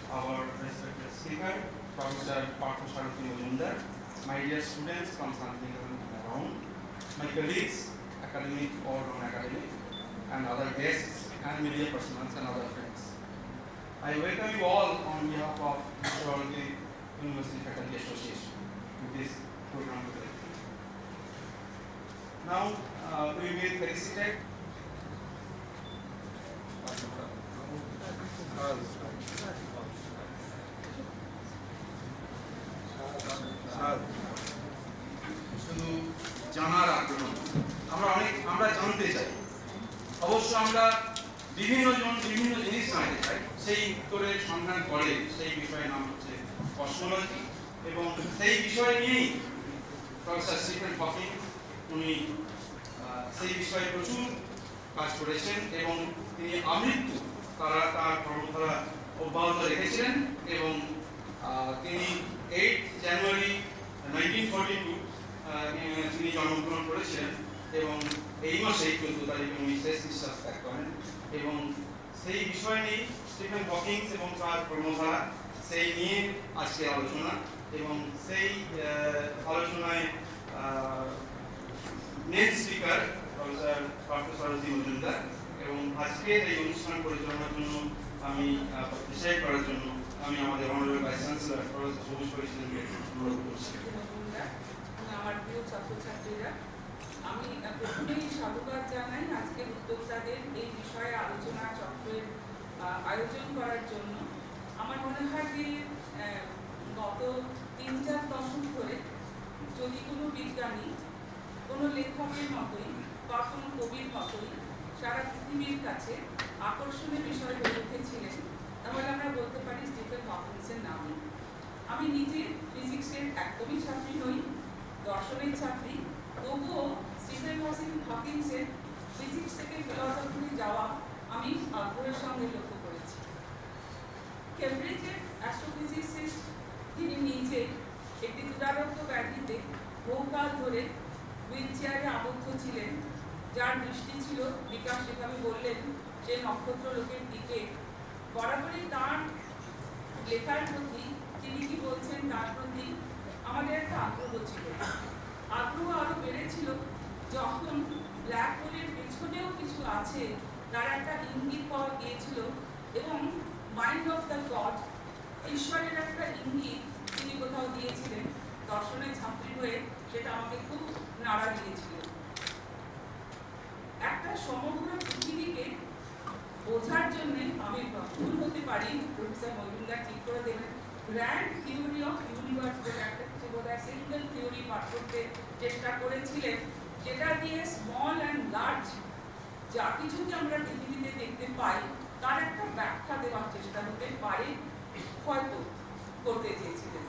our respected speaker, Professor Parthasarathy Majumdar, my dear students from Santiniketan and around, my colleagues, academic or non-academic, and other guests and media personnel and other friends. I welcome you all on behalf of Meteorology University Faculty Association to this program today. Now we will be felicitate শুধু জানার আগ্রহ আমরা জানতে চাই, অবশ্য আমরা বিভিন্ন জিনিস জানতে চাই, সেই উত্তরের সন্ধান করে সেই বিষয়ের নাম হচ্ছে কসমোলজি, এবং সেই বিষয় নিয়েই প্রফেসর স্টিফেন হকিং উনি সেই বিষয়ে প্রচুর কাজ করেছেন এবং তিনি আমৃত্যু তার কর্মধারা অব্যাহত রেখেছিলেন এবং তিনি 8 জানুয়ারি 1942 তিনি জন্মগ্রহণ করেছিলেন এবং এই মাসেই 14 তারিখে উনি শেষ নিঃশ্বাস ত্যাগ করেন। এবং সেই বিষয় নিয়ে স্টিফেন হকিং এবং তার কর্মধারা সেই নিয়ে আজকে আলোচনা, এবং সেই আলোচনায় main speaker professor Parthasarathi Majumdar, এবং আজকে এই অনুষ্ঠান পরিচালনার জন্য আমি ডিসাইড করার জন্য আমি আমাদের অনারেবল ভাইস চ্যান্সেলর প্রফেসর সবুজ পরিচালনকে অনুরোধ করছি। আমার প্রিয় ছাত্রছাত্রীরা, আমি প্রথমেই সাধুবাদ জানাই আজকের উদ্যোক্তাদের এই বিষয়ে আলোচনা চক্রের আয়োজন করার জন্য। আমার মনে হয় যে গত 3-4 দশক ধরে যদি কোনো বিজ্ঞানী, কোনো লেখকের মতোই বা কোনো কবির মতোই সারা পৃথিবীর কাছে আকর্ষণীয় বিষয় হয়ে উঠেছিলেন, তাহলে আমরা বলতে পারি স্টিফেন হকিংসের নাম। আমি নিজে ফিজিক্সের একদমই ছাত্রী নই, দর্শনের ছাত্রী, তবুও স্টিফেন হকিংসের ফিজিক্স থেকে ফিলসফিতে যাওয়া আমি আগ্রহের সঙ্গে লক্ষ্য করেছি। কেমব্রিজের অ্যাস্ট্রোফিজিসিস্ট, তিনি নিজে একটি দুরারোগ্য ব্যাধিতে বহুকাল ধরে হুইল চেয়ারে আবদ্ধ ছিলেন, যার দৃষ্টি ছিল বিকাশ যেভাবে বললেন সে নক্ষত্র লোকের দিকে। বরাবরই তার লেখার প্রতি, তিনি কি বলছেন তার প্রতি আমাদের একটা আগ্রহ ছিল। আগ্রহ আরো বেড়েছিল যখন ব্ল্যাক হোলের পেছনেও কিছু আছে তার একটা ইঙ্গিত পাওয়া গিয়েছিল, এবং মাইন্ড অফ দ্য গড, ঈশ্বরের একটা ইঙ্গিত তিনি কোথাও দিয়েছিলেন। দর্শনের ছাত্রী হয়ে সেটা আমাকে খুব নাড়া দিয়েছিল। একটা সমগ্র পৃথিবীকে বোঝার জন্য আমি ভুল হতে পারি, প্রফেসর মজুমদার ঠিক করে দেবেন, গ্র্যান্ড থিওরি অফ ইউনিভার্স বলে একটা কিছু বোধহয় সিঙ্গেল থিওরি পাঠ করতে চেষ্টা করেছিলেন, যেটা দিয়ে স্মল অ্যান্ড লার্জ যা কিছুকে আমরা পৃথিবীতে দেখতে পাই তার একটা ব্যাখ্যা দেওয়ার চেষ্টা হতে পারে, হয়তো করতে চেয়েছিলেন।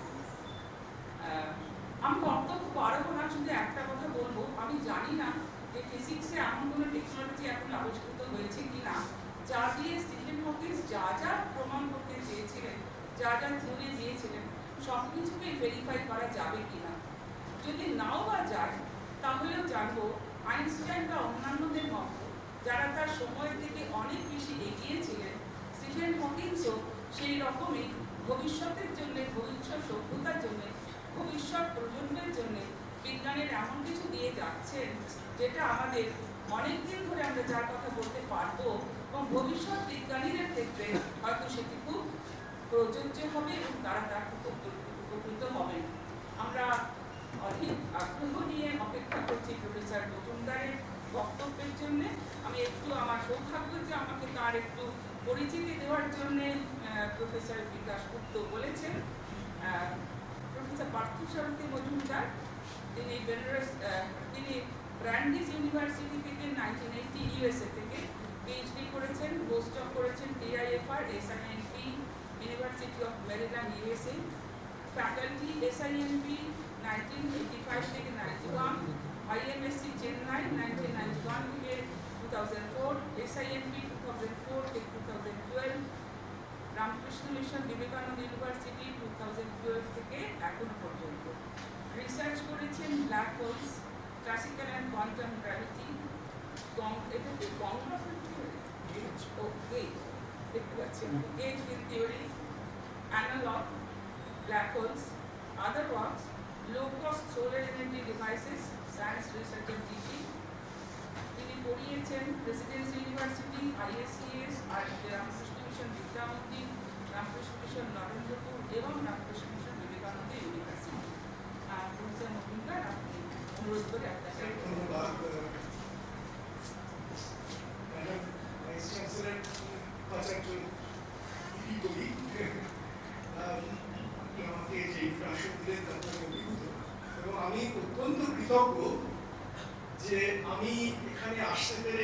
আমি বক্তব্য বাড়াবো না, শুধু একটা কথা বলবো, আমি জানি না যে ফিজিক্সে এমন কোনো টেকনোলজি এখন আবিষ্কৃত হয়েছে কিনা যা দিয়ে স্টিফেন হকিং যা যা প্রমাণ করতে চেয়েছিলেন, যা যা থিওরি দিয়েছিলেন, সব কিছুকে ভেরিফাই করা যাবে কিনা। যদি নাও বা যায়, তাহলেও জানবো আইনস্টাইন বা অন্যান্যদের মতো যারা তার সময়ের থেকে অনেক বেশি এগিয়ে ছিলেন, স্টিফেন হকিংসও সেই রকমই ভবিষ্যতের জন্য, ভবিষ্যৎ সভ্যতার জন্য, ভবিষ্যৎ প্রজন্মের জন্য বিজ্ঞানের এমন কিছু দিয়ে যাচ্ছেন যেটা আমাদের অনেকদিন ধরে আমরা যার কথা বলতে পারবো, এবং ভবিষ্যৎ বিজ্ঞানীদের ক্ষেত্রে হয়তো সেটি খুব প্রযোজ্য হবে এবং তারা তার খুব উপকৃত হবেন। আমরা অধিক আগ্রহ নিয়ে অপেক্ষা করছি প্রফেসর মজুমদারের বক্তব্যের জন্য। আমি একটু, আমার সৌভাগ্য যে আমাকে তার একটু পরিচিতি দেওয়ার জন্য প্রফেসর বিকাশ গুপ্ত বলেছেন। প্রফেসর পার্থসারথী মজুমদার, তিনি ব্র্যান্ডিজ ইউনিভার্সিটি থেকে 1980 ইউএসএ থেকে পিএইচডি করেছেন, পোস্টডক করেছেন TIFR SINP university of Maryland USA, faculty SINP 1985 থেকে 91, আইএমএসসি চেন্নাই 1991 থেকে 2004, এসআইএনপি 2004 থেকে 2012, রামকৃষ্ণ মিশন বিবেকানন্দ ইউনিভার্সিটি 2012 থেকে এখনো পর্যন্ত। রিসার্চ করেছেন black holes, classical and quantum gravity, এটা কি গঙ্গা field theory, gauge field theory, analog, black holes, other works, low-cost solar energy devices, science research and teaching. তিনি পড়িয়েছেন প্রেসিডেন্সি ইউনিভার্সিটি, ISCS, আর রামকৃষ্ণ মিশন বিদ্যা মন্দির, রামকৃষ্ণ মিশন নরেন্দ্রপুর এবং Ramakrishna Mission Vivekananda University. Professor Majumdar, আপনি অনুরোধ করে একটা ধন্যবাদ। ম্যাডাম ভাইস চ্যান্সেলর উপাচার্য বলি আমাকে যে ইন্ট্রোডাকশন দিলেন তার জন্য অভিভূত, এবং আমি অত্যন্ত কৃতজ্ঞ যে আমি এখানে আসতে পেরে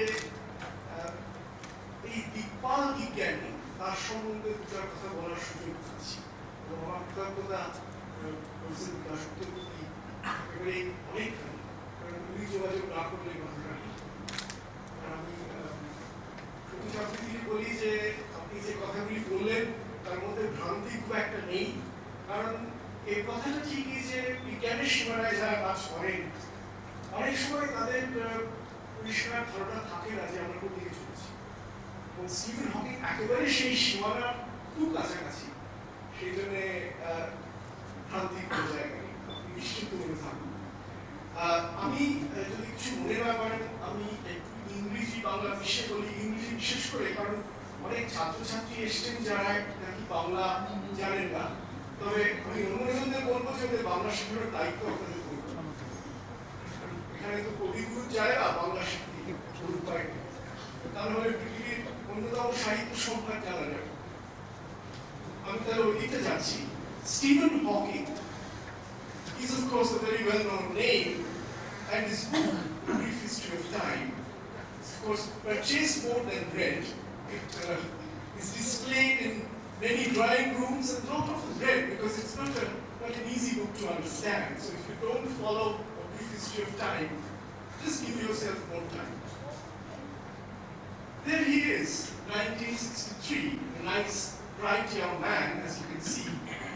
এই দিকপাল বিজ্ঞানী তার সম্বন্ধে দুটার কথা বলার সুযোগ পাচ্ছি, এবং আমার কৃতজ্ঞতা প্রফেসর বিকাশ গুপ্তের প্রতি একেবারে অনেকখানি, কারণ উনি যোগাযোগ না করলে ঘটনা নেই। আমি সত্যি চাকরি বলি যে আপনি যে কথাগুলি বললেন তার মধ্যে ভ্রান্তি খুব একটা নেই, কারণ এই কথাটা ঠিকই যে বিজ্ঞানের সীমানায় যারা কাজ করেন অনেক সময় তাদের পরিষ্কার ধারণা থাকে না যে আমরা কোন দিকে চলছি, এবং স্টিফেন হকিং একেবারে সেই সীমানার খুব কাছাকাছি, সেই জন্য ভ্রান্তি কোনো জায়গায় নেই, আপনি নিশ্চিত মনে থাকুন। আমি যদি কিছু মনে না করেন আমি একটু ইংরেজি বাংলা মিশে বলি, ইংরেজি বিশেষ করে কারণ অনেক ছাত্রছাত্রী এসছেন যারা নাকি বাংলা জানেন না, তবে আমি অনুমোদনদের বলবো যে ওদের বাংলা শেখানোর দায়িত্ব আপনাদের করবো। এখানে তো কবিগুরু যায় না বাংলা শিখতে, তাহলে পৃথিবীর অন্যতম সাহিত্য সম্ভার জানা যাবে। আমি তাহলে ওই দিকে যাচ্ছি। Stephen Hawking is of course a very well-known name, and his book, A Brief History of Time, is of course purchased more than read. It is displayed in many drawing rooms and not often read because it's not an easy book to understand. So if you don't follow A Brief History of Time, just give yourself more time. There he is, 1963, a nice, bright young man, as you can see,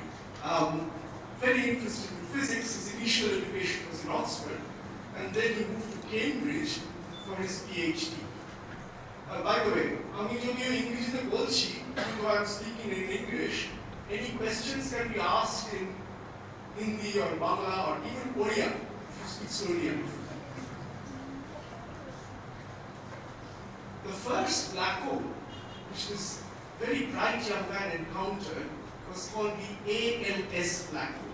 very interested in physics. His initial education was in Oxford, and then he moved to Cambridge for his PhD. By the way, আমি যদিও ইংরেজিতে বলছি, কিন্তু I am speaking in English. Any questions can be asked in Hindi or Bangla or even Korean if you speak slowly enough. The first black hole, which this very bright young man encountered, was called the ALS black hole.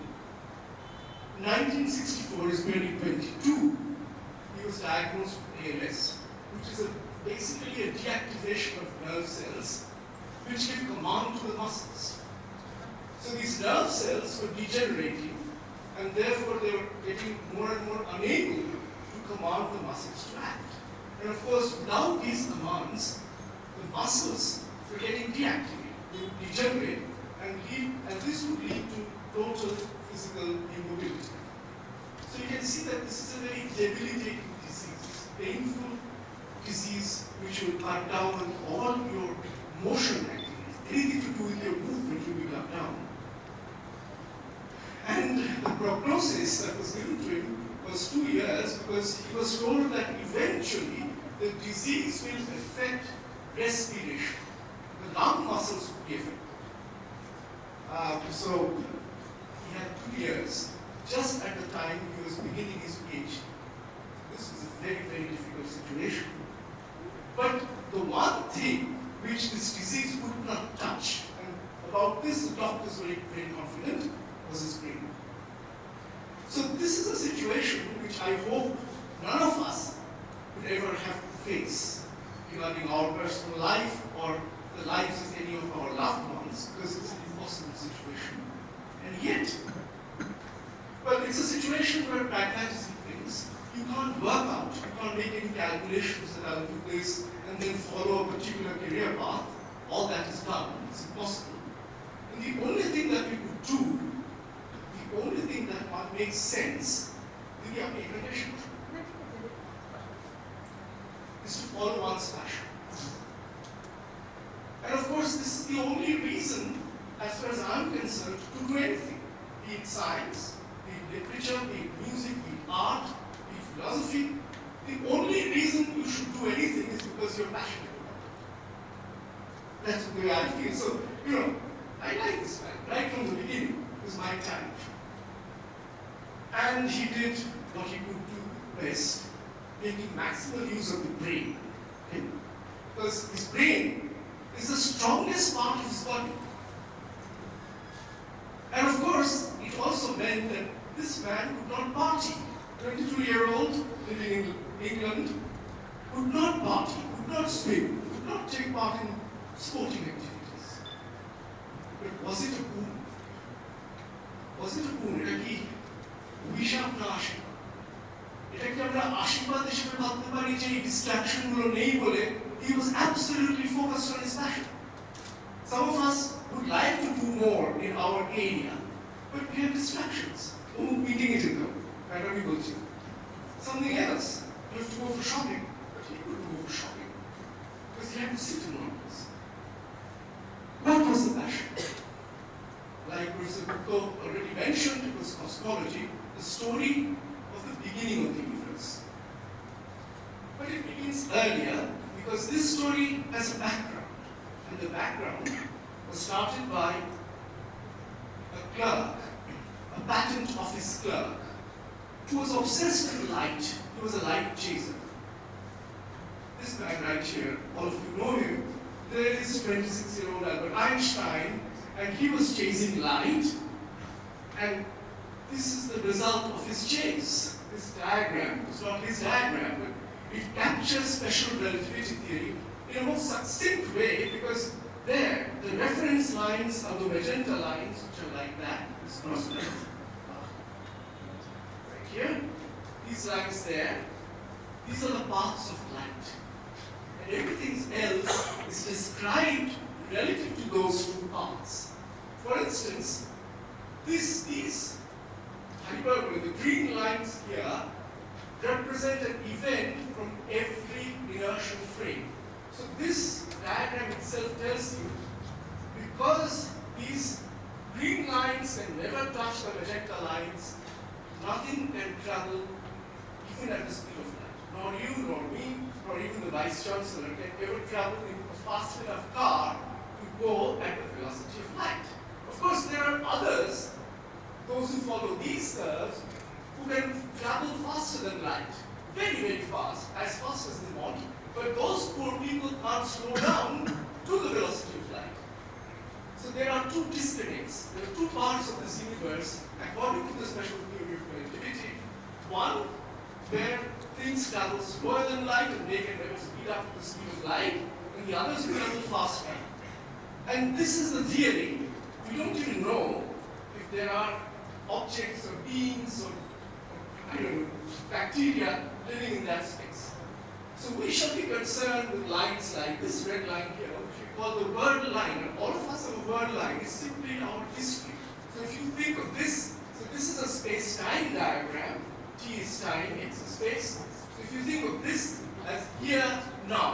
1964 is nearly 22. He was diagnosed with ALS, which is basically a deactivation of nerve cells which give command to the muscles. So these nerve cells were degenerating, and therefore they were getting more and more unable to command the muscles to act. And of course, without these commands, the muscles were getting deactivated, they would degenerate, and this would lead to total physical immobility. So you can see that this is a very debilitating disease, painful disease which will cut down on all your motion activities. Anything to do with your movement will be cut down. And the prognosis that was given to him was 2 years, because he was told that eventually the disease will affect respiration. The lung muscles would be affected. So he had 2 years, just at the time he was beginning his PhD. This was a very, very difficult situation. But the one thing which this disease would not touch, and about this the doctors were very confident, was his brain. So this is a situation which I hope none of us would ever have to face regarding our personal life or the lives of any of our loved ones, because it's an impossible situation. And yet, well, it's a situation where pragmatism brings. You can't work out, you can't make any calculations that I'll do this and then follow a particular career path. All that is done, it's impossible. And the only thing that we could do, the only thing that makes sense, is to follow one's passion. And of course, this is the only reason, as far as I'm concerned, to do anything, be it science, be it literature, be it music, be it art, be it philosophy. The only reason you should do anything is because you're passionate about it. That's the way I feel. So, I like this man, right from the beginning. It was my type. And he did what he could do best, making maximal use of the brain. Okay? Because his brain is the strongest part of his body. And of course, it also meant that this man could not party. 22-year-old living in England could not party, could not swim, could not take part in sporting activities. But was it a boon? Was it a boon? এটা কি অভিশাপ না আশীর্বাদ? এটা কি আমরা আশীর্বাদ হিসেবে ভাবতে পারি যে এই ডিস্ট্রাকশনগুলো নেই বলে he was absolutely focused on his passion. Some of us would like to do more in our area, but we have distractions. Meeting it in them. Something else. You have to go for shopping, but he couldn't go for shopping because he had to sit in office. What was the passion? Like Professor Gupta already mentioned, it was cosmology, the story of the beginning of the universe. But it begins earlier because this story has a background, and the background was started by a clerk, a patent office clerk, who was obsessed with light. He was a light chaser. This man right here, all of you know him. There is 26-year-old Albert Einstein, and he was chasing light, and this is the result of his chase. This diagram, it's not his diagram, but it captures special relativity theory in a more succinct way, because there, the reference lines are the magenta lines, which are like that, this cross line. Right here, these lines there, these are the paths of light. And everything else is described relative to those two paths. For instance, these hyperbole, the green lines here, represent an event from every inertial frame. So this diagram itself tells you, because these green lines can never touch the magenta lines, nothing can travel even at the speed of light. Nor you, nor me, nor even the Vice Chancellor can ever travel in a fast enough car to go at the velocity of light. Of course, there are others, those who follow these curves, who can travel faster than light. Very, very fast, as fast as they want. But those poor people can't slow down to the velocity of light. So there are two disconnects. There are two parts of this universe, according to the special theory of relativity. One, where things travel slower than light and they can never speed up to the speed of light, and the others travel faster. And this is the theory. We don't even know if there are objects or beings or I don't know, bacteria living in that space. So we should be concerned with lines like this red line here, which we call the word line. And all of us have a word line. It's simply our history. So if you think of this, so this is a space-time diagram. T is time, X is space. So if you think of this as here, now,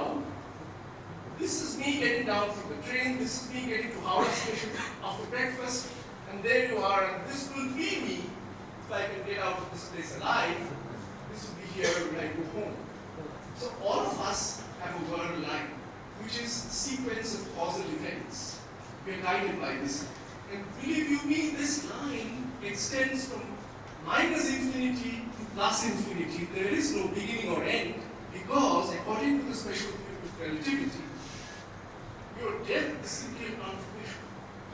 this is me getting down from the train, this is me getting to Howrah Station after breakfast, and there you are, and this will be me if I can get out of this place alive. This will be here when I go home. So all of us have a word line, which is a sequence of causal events. We are guided by this. And believe you me, this line extends from minus infinity to plus infinity. There is no beginning or end, because according to the special theory of relativity, your death is simply a confirmation.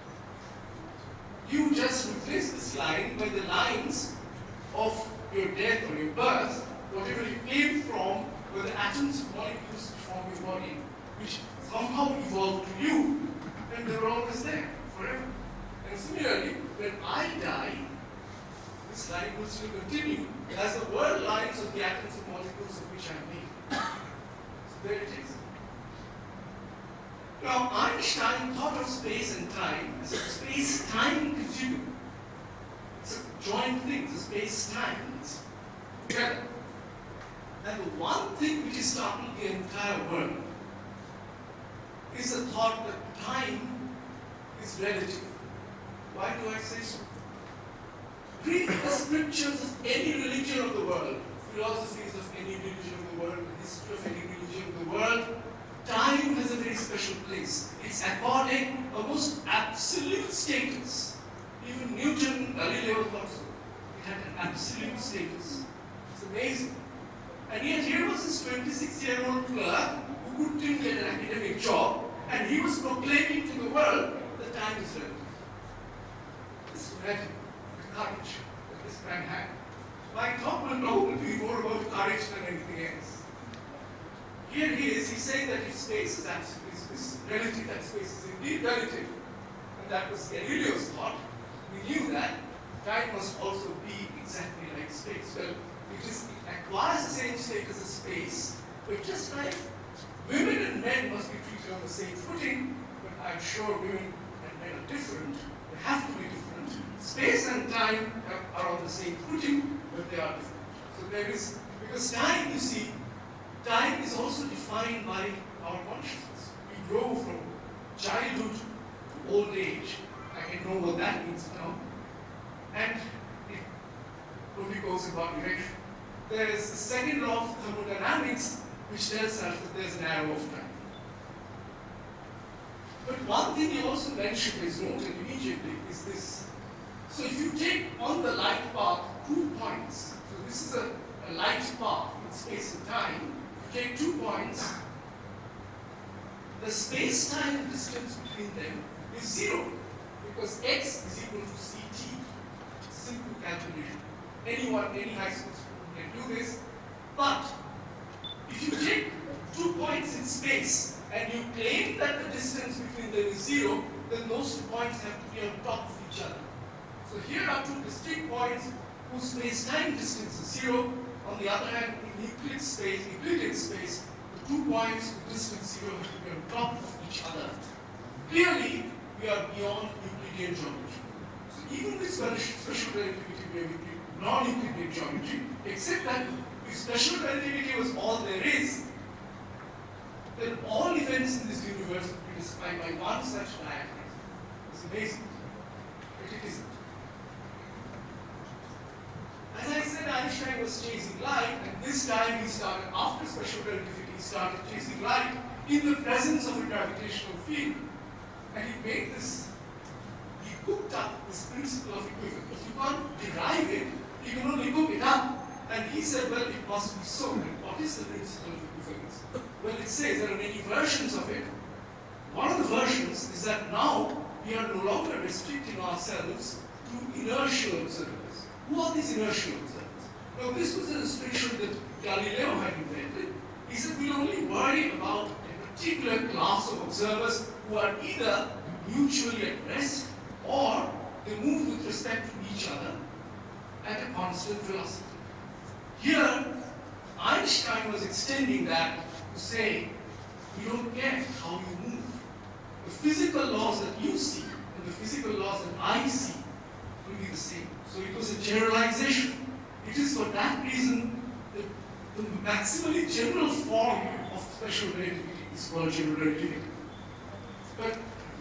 You just replace this line by the lines of your death or your birth, whatever you came from, were the atoms and molecules which form your body, which somehow evolved to you, and they were always there, forever. And similarly, when I die, this line will still continue as the word lines of the atoms and molecules of which I am made. So there it is. Now, Einstein thought of space and time as a space-time continuum. It's a joint thing, it's a space-time together. And the one thing which is startled the entire world is the thought that time is relative. Why do I say so? Read the scriptures of any religion of the world, philosophies of any religion of the world, the history of any religion of the world. Time has a very special place. It's according a most absolute absolute status. Even Newton, Galileo thought so. It had an absolute status. It's amazing. And yet here was this 26-year-old clerk who couldn't get an academic job, and he was proclaiming to the world that time is relative. This led the courage that this man had. My talk will probably be more about courage than anything else. Here he is, he's saying that if space is relative, that space is indeed relative. And that was Galileo's thought. We knew that time must also be exactly like space. Well, it acquires the same status as space, but just like women and men must be treated on the same footing, but I'm sure women and men are different. They have to be different. Space and time are on the same footing, but they are different. So there is, because time, you see, time is also defined by our consciousness. We grow from childhood to old age. I can know what that means now. And it only goes in one direction. There is the second law of thermodynamics, which tells us that there's an arrow of time. But one thing he also mentioned is noted immediately is this. So if you take on the light path 2 points, so this is a light path in space and time, you take 2 points, the space-time distance between them is 0, because x is equal to ct. Simple calculation. Anyone, any high school student can do this. But if you take 2 points in space and you claim that the distance between them is 0, then those 2 points have to be on top of each other. So here are 2 distinct points whose space-time distance is 0. On the other hand, in Euclid space, the 2 points with distance 0 have to be on top of each other. Clearly, we are beyond Euclidean geometry. So even with special relativity, we are non-Euclidean geometry, except that if special relativity was all there is, then all events in this universe would be described by one such diagram. It's amazing, but it isn't. As I said, Einstein was chasing light, and this time he started, after special relativity, he started chasing light in the presence of a gravitational field. And he made this, he cooked up this principle of equivalence. If you can't derive it, you can only cook it up. And he said, well, it must be so. And what is the principle of equivalence? Well, it says there are many versions of it. One of the versions is that now we are no longer restricting ourselves to inertial observers. Who are these inertial observers? Now, this was an illustration that Galileo had invented. He said, we'll only worry about a particular class of observers who are either mutually at rest or they move with respect to each other at a constant velocity. Here, Einstein was extending that to say, we don't care how you move. The physical laws that you see and the physical laws that I see will be the same. So it was a generalization. It is for that reason that the maximally general form of special relativity is called general relativity. But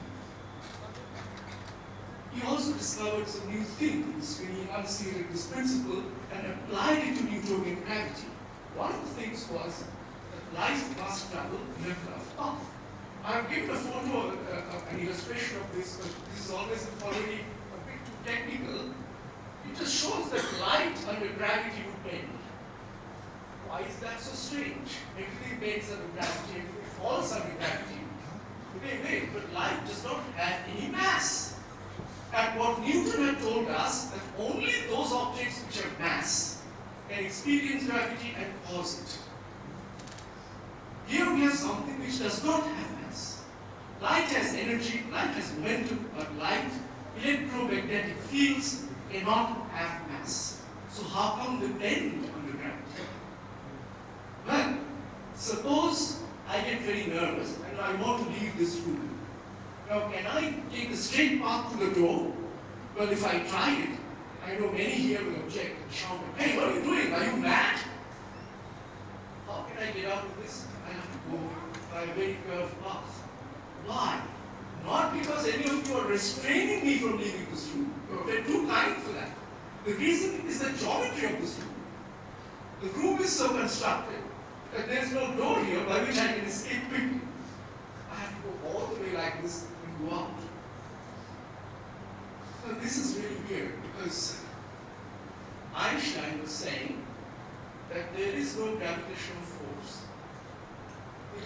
he also discovered some new things when he enunciated this principle and applied it to Newtonian gravity. One of the things was that light must travel in a curved path. I have given a photo, an illustration of this, but this is always already a bit too technical. It just shows that light under gravity would bend. Why is that so strange? Everything bends under gravity, everything falls under gravity. Wait, but light does not have any mass. And what Newton had told us, that only those objects which have mass can experience gravity and cause it. Here we have something which does not have mass. Light has energy, light has momentum, but light, electromagnetic fields cannot have mass. So how come they bend under gravity? Well, suppose I get very nervous and I want to leave this room. Now, can I take the straight path to the door? Well, if I try it, I know many here will object and shout, hey, what are you doing? Are you mad? How can I get out of this? I have to go by a very curved path. Why? Not because any of you are restraining me from leaving this room. They're too kind for that. The reason is the geometry of this room. The room is so constructed that there's no door here by which I can escape quickly. I have to go all the way like this and go out.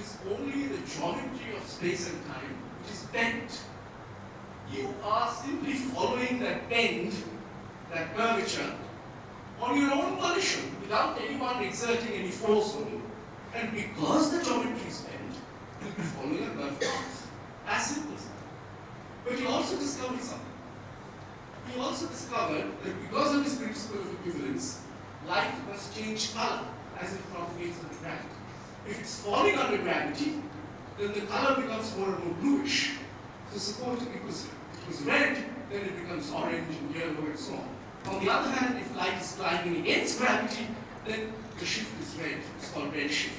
is only the geometry of space and time which is bent. You are simply following that bend, that curvature, on your own volition, without anyone exerting any force on you. And because the geometry is bent, you'll be following a curved path. As simple as that. But he also discovered something. He also discovered that because of his principle of equivalence, light must change color as it propagates under gravity. If it's falling under gravity, then the color becomes more and more bluish. So suppose it was red, then it becomes orange and yellow and so on. On the other hand, if light is climbing against gravity, then the shift is red. It's called red shift.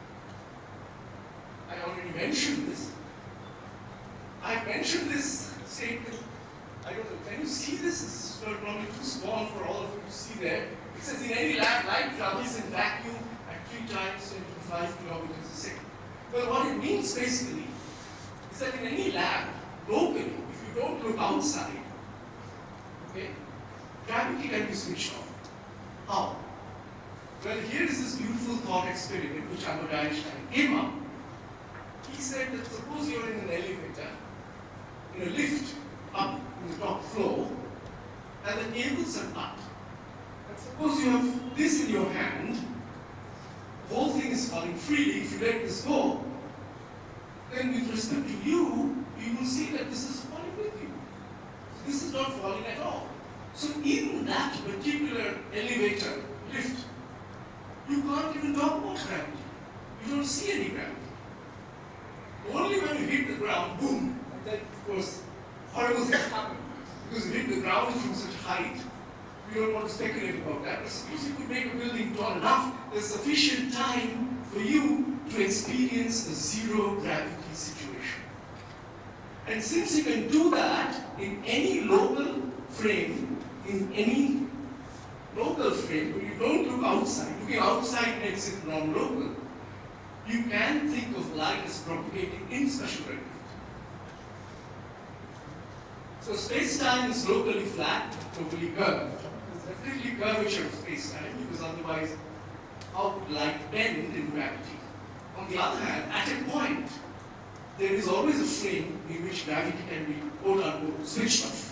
I already mentioned this. I mentioned this statement. I don't know, can you see this? It's probably too small for all of you to see there. It says in any lab, light travels in vacuum at 3 times 10 to the 5 kilometers a second. Well, what it means basically is that in any lab, locally, if you don't look outside, okay, gravity can be switched off. How? Well, here is this beautiful thought experiment which Albert Einstein came up. He said that suppose you're in an elevator, in a lift up in the top floor, and the cables are cut. And suppose you have this in your hand, the whole thing is falling freely. If you let this go, then with respect to you, you will see that this is falling with you. So this is not falling at all. So in that particular elevator, lift, you can't even talk about gravity. You don't see any gravity. Only when you hit the ground, boom, and then of course horrible things happen. Because you hit the ground from such height, we don't want to speculate about that, but suppose you could make a building tall enough, there's sufficient time for you to experience a zero gravity situation. And since you can do that in any local frame, in any local frame, where you don't look outside, looking outside makes it non-local, you can think of light as propagating in special relativity. So space-time is locally flat, totally curved. There's definitely curvature of space-time, because otherwise, how would light bend in gravity? On the other hand, at a point, there is always a frame in which gravity can be quote-unquote switched off.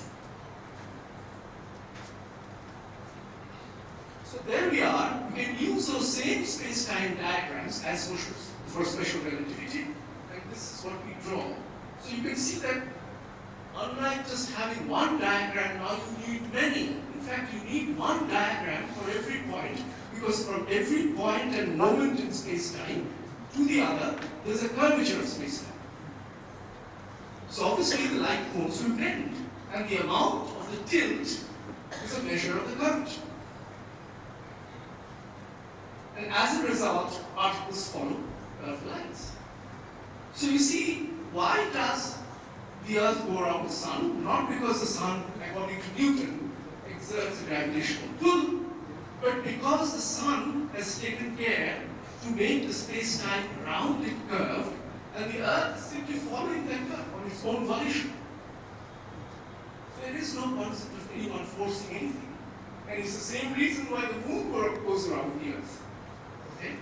So there we are. We can use those same space-time diagrams as for special relativity, and this is what we draw. So you can see that unlike just having one diagram, now you need many. In fact, you need one diagram for every point, because from every point and moment in space-time to the other, there's a curvature of space-time. So obviously the light moves will bend, and the amount of the tilt is a measure of the curvature. And as a result, particles follow curved lines. So you see, why does the Earth go around the Sun? Not because the Sun, according to Newton, exerts a gravitational pull, but because the Sun has taken care to make the space-time around it curved, and the Earth is simply following that curve on its own volition. There is no concept of anyone forcing anything. And it's the same reason why the Moon goes around the Earth. Okay?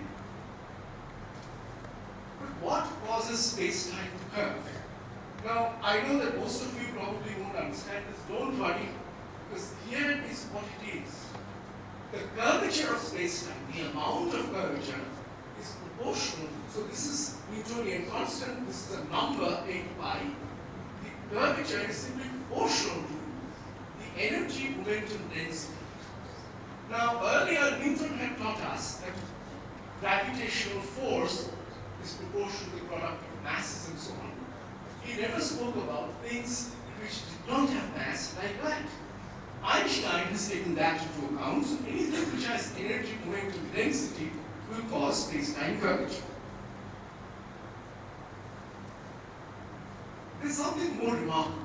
But what causes space-time to curve? Now, I know that most of you probably won't understand this. Don't worry, because here is what it is. The curvature of space-time, the amount of curvature, is proportional. So this is Newtonian constant. This is a number, 8 pi. The curvature is simply proportional to the energy momentum density. Now, earlier Newton had taught us that gravitational force is proportional to the product of masses and so on. He never spoke about things which did not have mass, like light. Einstein has taken that into account, so anything which has energy momentum density will cause space-time curvature. There's something more remarkable.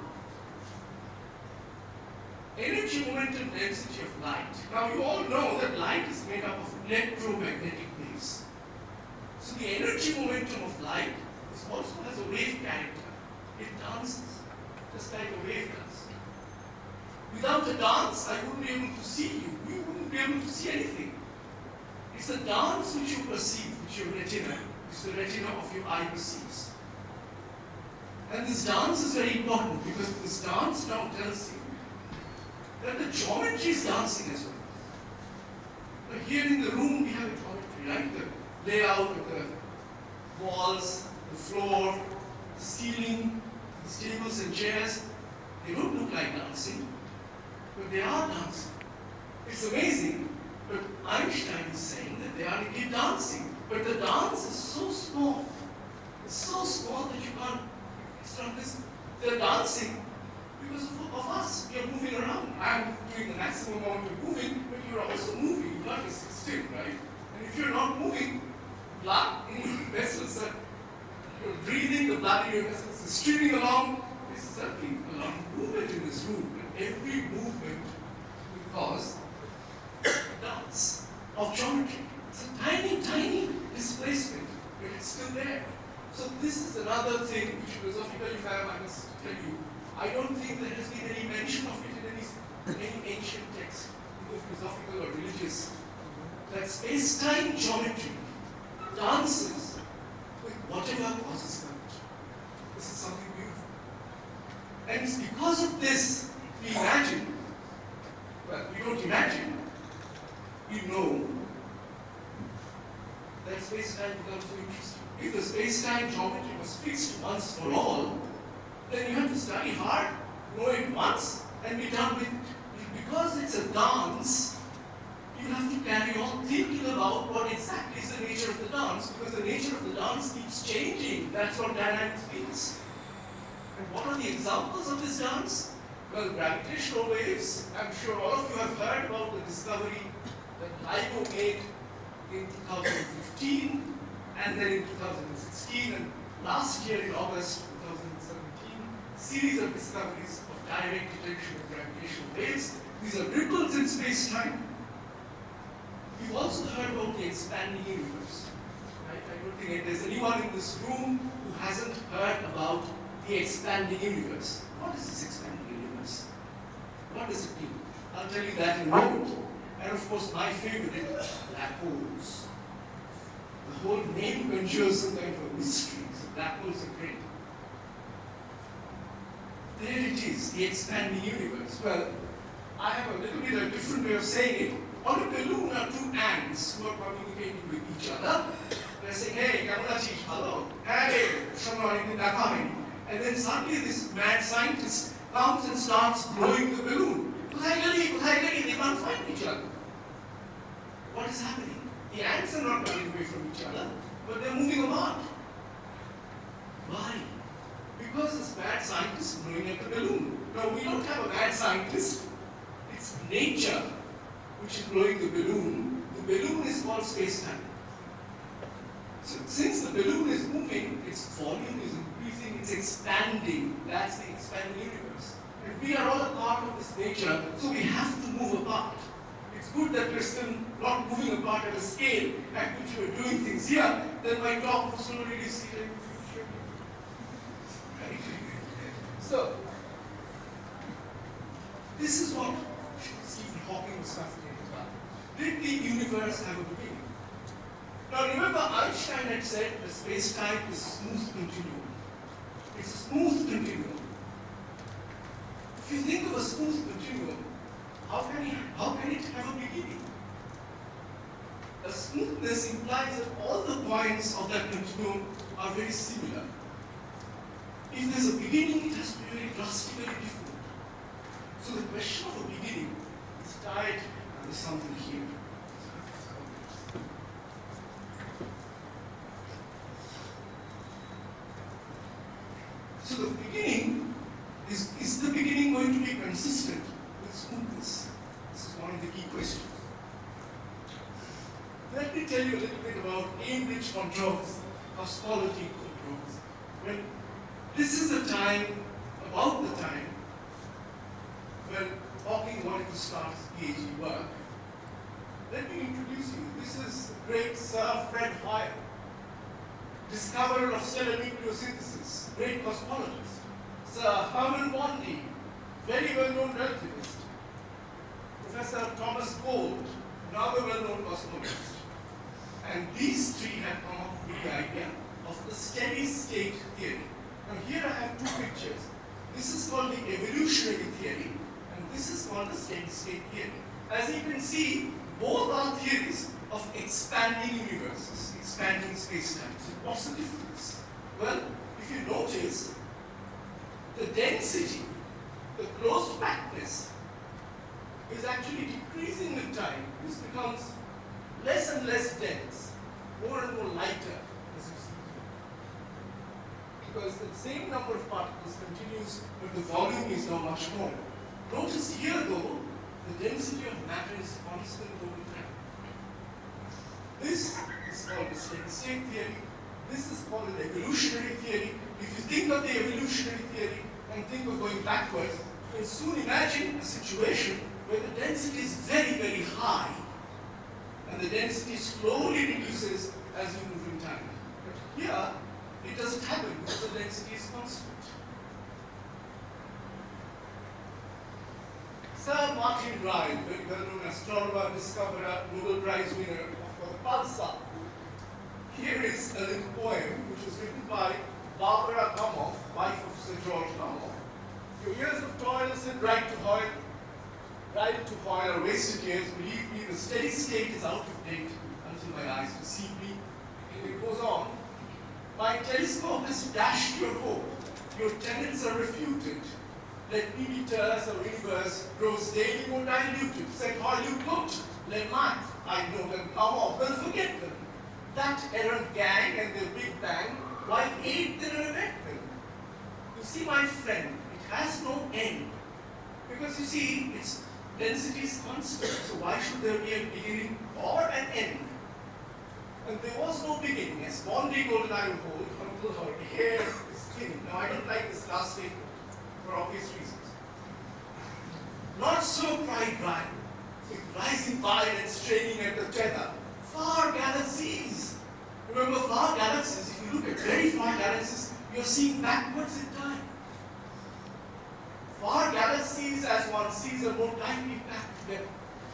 Energy momentum density of light. Now you all know that light is made up of electromagnetic waves. So the energy momentum of light also has a wave character. It dances, just like a wave does. Without a dance, I wouldn't be able to see you. You wouldn't be able to see anything. It's a dance which you perceive, which your retina is which the retina of your eye perceives. And this dance is very important because this dance now tells you that the geometry is dancing as well. Now here in the room we have a geometry, right? The layout of the walls, the floor, the ceiling, the tables and chairs, they don't look like dancing, but they are dancing. It's amazing, but Einstein is saying that they are indeed dancing, but the dance is so small. It's so small that you can't, it's not this, they're dancing because of us. We are moving around. I'm doing the maximum amount of moving, but you're also moving. Blood is still, right? And if you're not moving, blood in your vessels are, you're breathing, the blood in your vessels is streaming along. There's certainly a lot of movement in this room, and every movement will cause a dance of geometry. It's a tiny, tiny displacement, but it's still there. So this is another thing which philosophically, I must tell you, I don't think there has been any mention of it in any ancient text, either philosophical or religious, that space-time geometry dances with whatever causes gravity. This is something beautiful. And it's because of this we imagine, well, we don't imagine, we know that space-time becomes so interesting. If the space-time geometry was fixed once for all, then you have to study hard, know it once, and be done with it. Because it's a dance, you have to carry on thinking about what exactly is the nature of the dance, because the nature of the dance keeps changing. That's what dynamics means. And what are the examples of this dance? Well, gravitational waves. I'm sure all of you have heard about the discovery that LIGO made in 2015, and then in 2016, and last year in August 2017, series of discoveries of direct detection of gravitational waves. These are ripples in space-time. You've also heard about the expanding universe. Right? I don't think there's anyone in this room who hasn't heard about the expanding universe. What is this expanding universe? What does it mean? I'll tell you that in a moment. And of course, my favorite, black holes. The whole name conjures some kind of a mystery. So black holes are great. There it is, the expanding universe. Well, I have a little bit of a different way of saying it. On a balloon are two ants who are communicating with each other. They're saying, hey, Kamalachi, hello. Hey, and then suddenly this mad scientist comes and starts blowing the balloon. They can't find each other. What is happening? The ants are not running away from each other, but they're moving apart. Why? Because this mad scientist is blowing at the balloon. Now, we don't have a mad scientist. It's nature which is blowing the balloon. The balloon is called space-time. So since the balloon is moving, its volume is increasing, it's expanding. That's the expanding universe. And we are all a part of this nature, so we have to move apart. It's good that we're still not moving apart at a scale at which we're doing things here. Then my talk will slowly recede in the future. Right? So, this is what Stephen Hawking was fascinated about. Did the universe have a beginning? Now remember, Einstein had said that space-time is a smooth continuum. It's a smooth continuum. If you think of a smooth continuum, how can it have a beginning? A smoothness implies that all the points of that continuum are very similar. If there's a beginning, it has to be very drastically different. So the question of a beginning is tied with something here. So the beginning, is the beginning going to be consistent with smoothness? This is one of the key questions. Let me tell you a little bit about Cambridge controversy, cosmology controversy. When this is the time, about the time, when Hawking wanted to start his PhD work. Let me introduce you. This is the great Sir Fred Hoyle, discoverer of stellar nucleosynthesis, great cosmologist. Sir Hermann Bondi, very well-known relativist. Professor Thomas Gold, another well-known cosmologist. And these three had come up with the idea called the evolutionary theory, and this is called the steady state theory. As you can see, both are theories of expanding universes, expanding space-time. So what's the difference? Well, if you notice, the density, the closed packedness, is actually decreasing with time. This becomes less and less dense, more and more lighter, as you see here. Because the same number of particles continues, but the volume is now much more. Notice here, though, the density of matter is constant over time. This is called the steady state theory. This is called an evolutionary theory. If you think of the evolutionary theory and think of going backwards, you can soon imagine a situation where the density is very, very high, and the density slowly reduces as you move in time. But here, it doesn't happen because the density is constant. Sir Martin Ryle, very well-known astronomer, discoverer, Nobel Prize winner for the pulsar. Here is a little poem which was written by Barbara Gamow, wife of Sir George Gamow. Your years of toil, said Ryle to Hoyle, are wasted years. Believe me, the steady state is out of date until my eyes deceive me. And it goes on. My telescope has dashed your hope. Your tenets are refuted. Let me be terse, our universe grows daily more diluted. Said Hoyle, you cooked. Let math, I know them, come off, well forget them. That errant gang and their big bang, why aid them and abet them? You see, my friend, it has no end. Because you see, its density is constant, so why should there be a beginning or an end? And there was no beginning. As Bondi Golden I will hold until her hair is thinning. Now, I don't like this last statement for obvious reasons. Not so cried Ryle, with rising violence straining at the tether. Far galaxies. Remember, far galaxies, if you look at very far galaxies, you're seeing backwards in time. Far galaxies, as one sees, are more tightly packed together.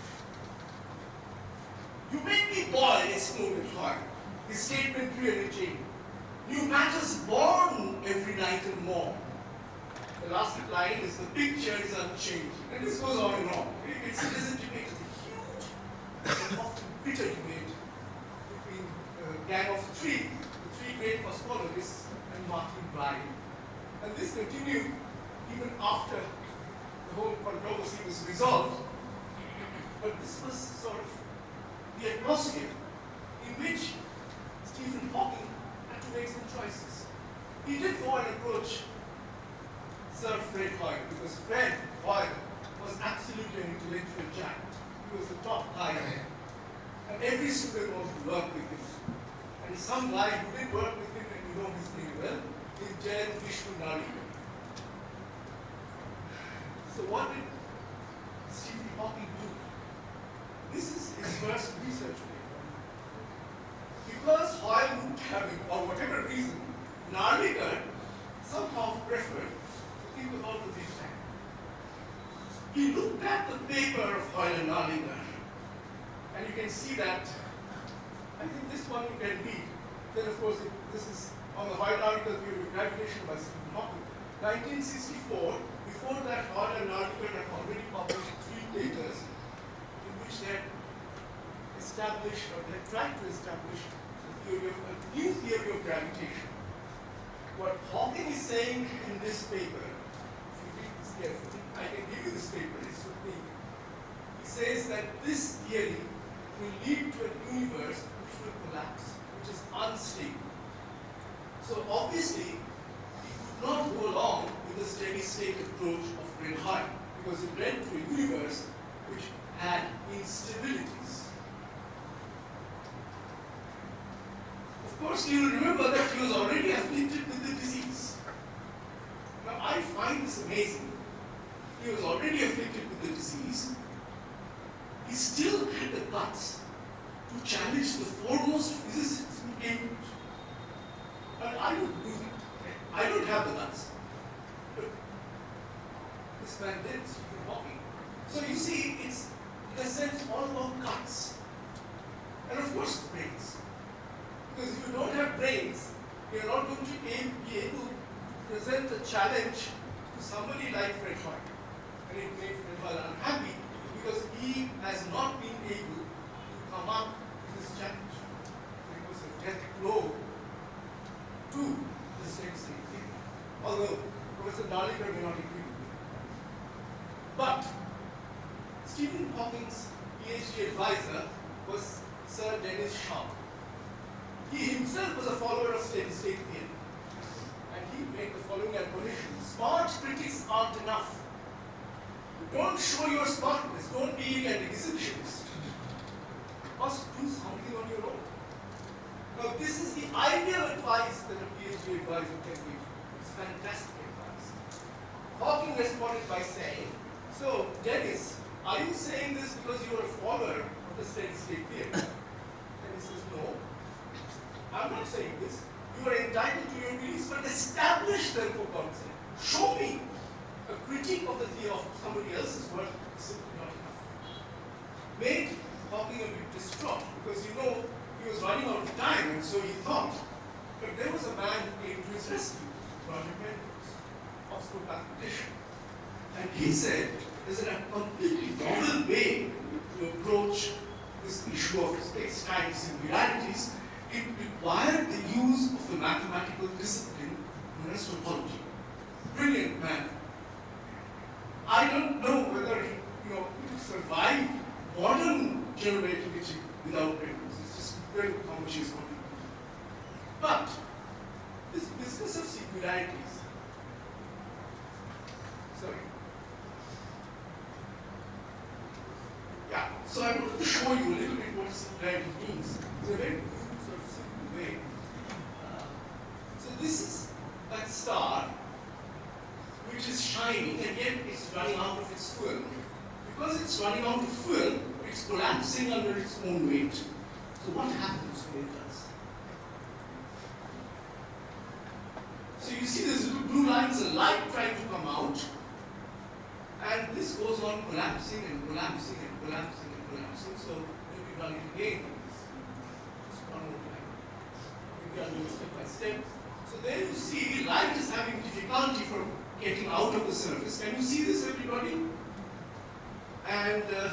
You make me boil, exploded Hoyle. His statement clearly changed. New matter's born every night and morn. The last line is the picture is unchanged. And this goes on and on. It's a debate, it's a huge and often bitter debate between the gang of three, the three great cosmologists, and Martin Ryle. And this continued even after the whole controversy was resolved. But this was sort of the atmosphere in which Stephen Hawking had to make some choices. He did go and approach Sir Fred Hoyle, because Fred Hoyle was absolutely an intellectual giant. He was the top guy there. And every student wanted to work with him. And some guy who did work with him, and you know his name well, is Jayant Vishnu Narlikar. So what did Stephen Hawking do? This is his first research paper. Because Hoyle wouldn't have him, or whatever reason, Narlikar somehow preferred to think about the Big Bang. He looked at the paper of Hoyle and Narlikar, and you can see that, I think this one you can read. Then of course, this is on the Hoyle-Narlikar theory of gravitation by Stephen Hawking. 1964, before that, Hoyle and Narlikar had already published 3 papers in which they had established, or they had tried to establish a new theory of gravitation. What Hawking is saying in this paper, if you read this carefully, I can give you this paper, it's with me. He says that this theory will lead to a universe which will collapse, which is unstable. So obviously, he could not go along with the steady state approach of Fred Hoyle, because it led to a universe which had instabilities. Of course, you will remember that he was already afflicted with the disease. Now, I find this amazing. He was already afflicted with the disease. He still had the guts to challenge the foremost physicists in Cambridge. And I would do that. I don't have the guts. But this man did, Stephen Hawking. So you see, it's in a sense all about guts. And of course, brains. Because if you don't have brains, you're not going to be able to present a challenge to to somebody like Fred Hoyle. And it made Fred Hoyle unhappy because he has not been able to come up with this challenge. It was a death blow to the steady state theory. Although Professor Narlikar may not agree with me. But Stephen Hawking's PhD advisor was Sir Dennis Sharp. He himself was a follower of steady state theory. And he made the following admonition: smart critics aren't enough. Don't show your smartness, don't be an exhibitionist. You must do something on your own. Now this is the ideal advice that a PhD advisor can give. It's fantastic advice. Hawking responded by saying, so Dennis, are you saying this because you are a follower of the steady state theory? And he says, no, I'm not saying this. You are entitled to your beliefs, but establish them for God's sake. Show me. A critique of the theory of somebody else's work is simply not enough. Made Hawking a bit distraught because he was running out of time, and so he thought. But there was a man who came to his rescue, Roger Penrose, Oxford mathematician. And he said, there's a completely novel way to approach this issue of space-time singularities. It required the use of the mathematical discipline known as topology. Brilliant man. I don't know whether it would survive modern general relativity without Penrose. It's just incredible how much he's contributed. But this business of singularities, so I wanted to show you a little bit what singularity means. It's a very sort of simple way. So this is that star which is shining, and yet it's running out of its fuel. Because it's running out of fuel, it's collapsing under its own weight. So what happens when it does? So you see these little blue lines of light trying to come out, and this goes on collapsing and collapsing and collapsing and collapsing. So let me run it again. Just one more time. Maybe I'll do it step by step. So there you see the light is having difficulty from getting out of the surface. Can you see this, everybody? And the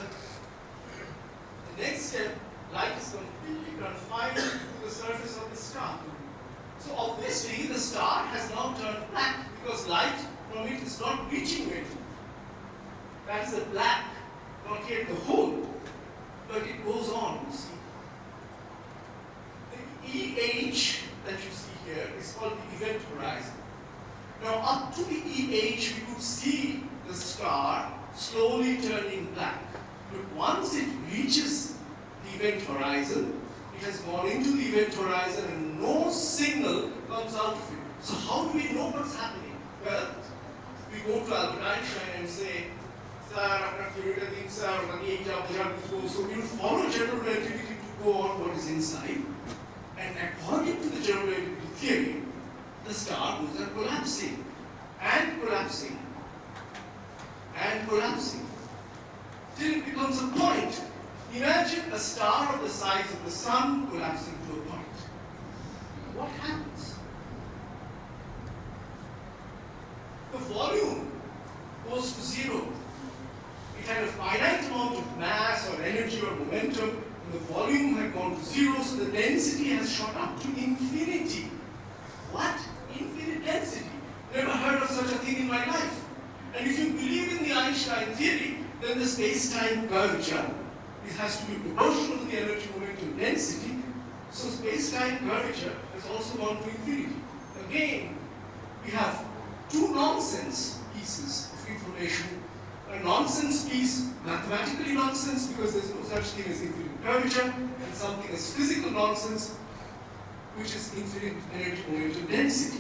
next step, light is completely confined to the surface of the star. So obviously the star has now turned black because light from it is not reaching it. That is the black, not yet the whole, but it goes on, you see. The EH that you see here is called the event horizon. Now up to the EH we could see the star slowly turning black. But once it reaches the event horizon, it has gone into the event horizon and no signal comes out of it. So how do we know what's happening? Well, we go to Albert Einstein and say, sir, so we'll follow general relativity to go on what is inside. And according to the general relativity theory, the star goes on collapsing and collapsing and collapsing till it becomes a point. Imagine a star of the size of the sun collapsing to a point. What happens? The volume goes to zero. It had a finite amount of mass or energy or momentum, and the volume had gone to zero, so the density has shot up to infinity. What? Infinite density. Never heard of such a thing in my life. And if you believe in the Einstein theory, then the space-time curvature, it has to be proportional to the energy momentum density. So space-time curvature has also gone to infinity. Again, we have two nonsense pieces of information. A nonsense piece, mathematically nonsense, because there's no such thing as infinite curvature, and something as physical nonsense, which is infinite energy momentum density.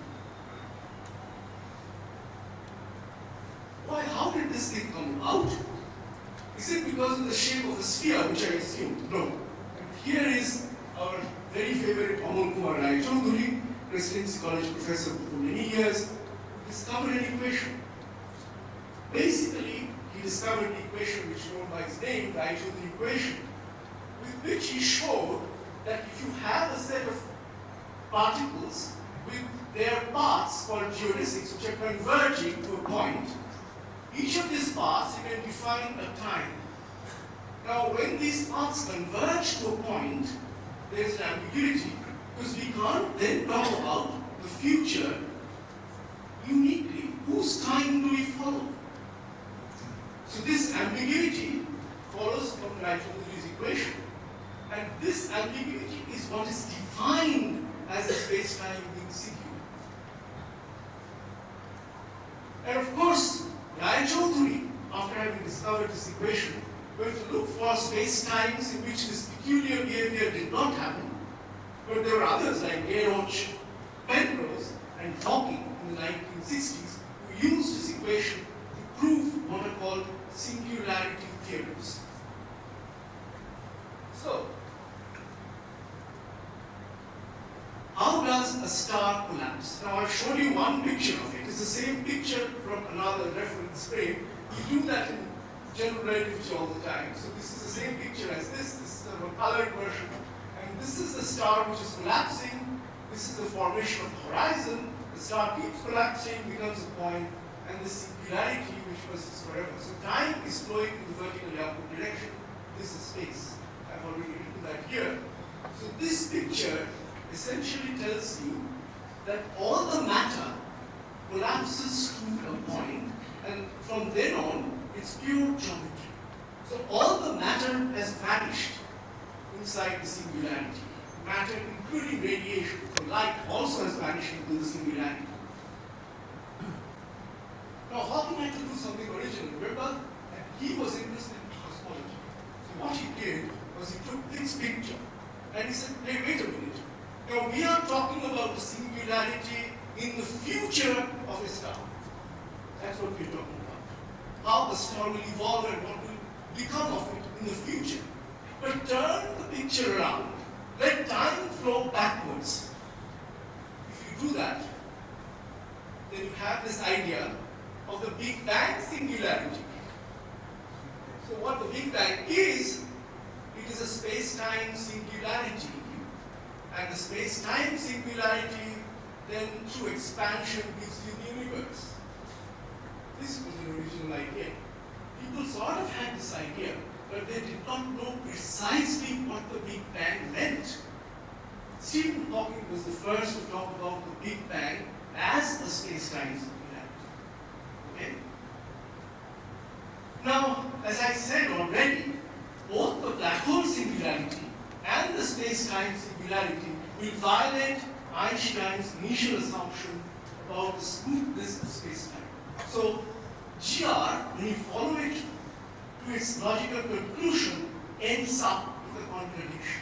Why? How did this thing come about? Is it because of the shape of the sphere, which I assumed? No. And here is our very favorite Amol Kumar Rai Choudhury, Presidency College professor for many years, who discovered an equation. Basically, he discovered the equation which is known by his name, Rai Choudhury equation, with which he showed that if you have a set of particles with their paths called geodesics, which are converging to a point. Each of these paths, you can define a time. Now, when these paths converge to a point, there is an ambiguity, because we can't then talk about the future uniquely. Whose time do we follow? So this ambiguity follows from Dirac-Choudhury's equation. And this ambiguity is what is defined as a space-time being singular. And of course, Dirac-Choudhury, after having discovered this equation, went to look for space-times in which this peculiar behavior did not happen. But there were others like Desroches, Penrose, and Hawking in the 1960s who used this equation to prove what are called singularity theorems. So, how does a star collapse? Now, I've shown you one picture of it. It's the same picture from another reference frame. We do that in general relativity all the time. So this is the same picture as this. This is a colored version. And this is the star which is collapsing. This is the formation of the horizon. The star keeps collapsing, becomes a point, and the singularity which persists forever. So time is flowing in the vertically upward direction. This is space. I've already written that here. So this picture essentially tells you that all the matter collapses to a point, and from then on, it's pure geometry. So all the matter has vanished inside the singularity. Matter, including radiation, so light also has vanished into the singularity. Now, Hawking had to do something original. Remember that he was interested in cosmology. So what he did was he took this picture and he said, hey, wait a minute. Now we are talking about the singularity in the future of a star. That's what we're talking about. How the star will evolve and what will become of it in the future. But turn the picture around. Let time flow backwards. If you do that, then you have this idea of the Big Bang singularity. So what the Big Bang is, it is a space-time singularity. And the space-time singularity then through expansion gives you the universe. This was the original idea. People sort of had this idea, but they did not know precisely what the Big Bang meant. Stephen Hawking was the first to talk about the Big Bang as a space-time singularity. Okay? Now, as I said already, both the black hole singularity and the space-time singularity will violate Einstein's initial assumption about the smoothness of space-time. So, GR, when you follow it to its logical conclusion, ends up with a contradiction.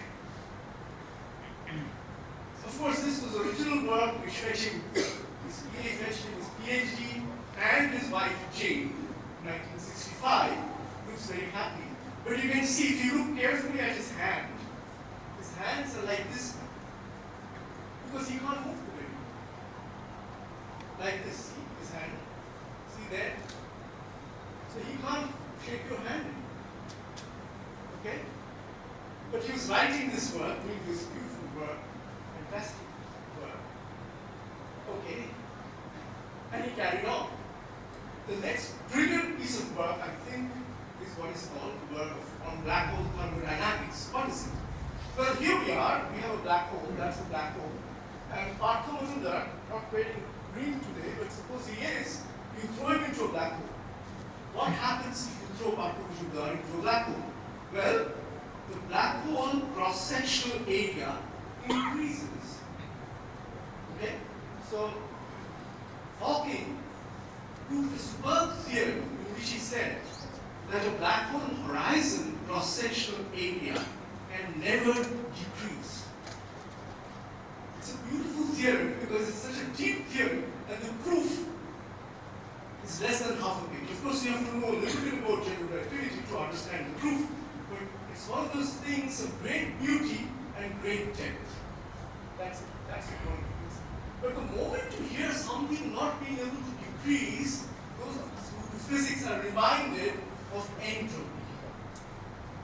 Of course, this was original work which fetched him his PhD and his wife Jane in 1965. Looks very happy. But you can see, if you look carefully at his hands are like this, because he can't move the baby. Like this, see his hand? See there? So he can't shake your hand. Okay? But he was writing this work, doing this beautiful work, fantastic work. Okay? And he carried on. The next brilliant piece of work, I think, is what is called the work on black hole thermodynamics. What is it? Well, here we are. We have a black hole. That's a black hole. And Partha Majumdar, not wearing green today, but suppose he is, you throw him into a black hole. What happens if you throw Partha Majumdar into a black hole? Well, the black hole cross-sectional area increases. Okay? So, Hawking proved a superb theorem in which he said that a black hole horizon cross-sectional area can never decrease. It's a beautiful theorem because it's such a deep theorem and the proof is less than half a page. Of course, you have to know a little bit about general relativity to understand the proof, but it's one of those things of great beauty and great depth. That's the point. But the moment you hear something not being able to decrease, those who do physics are reminded of entropy.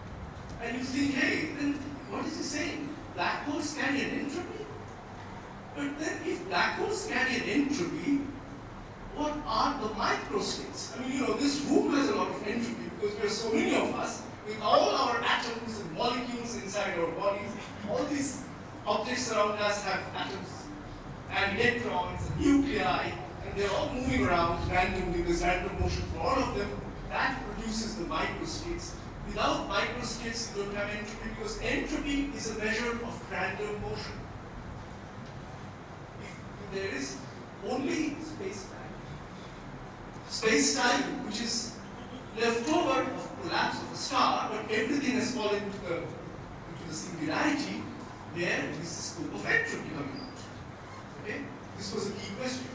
And you think, hey, then what is he saying? Black holes carry an entropy? But then if black holes carry an entropy, what are the microstates? I mean, this room has a lot of entropy because there are so many of us with all our atoms and molecules inside our bodies. All these objects around us have atoms and electrons and nuclei, and they're all moving around randomly. There's random motion for all of them. That produces the microstates. Without microstates, you don't have entropy because entropy is a measure of random motion. If there is only space-time, which is left over of collapse of a star, but everything has fallen into the singularity, where is the scope of entropy coming out? Okay? This was a key question.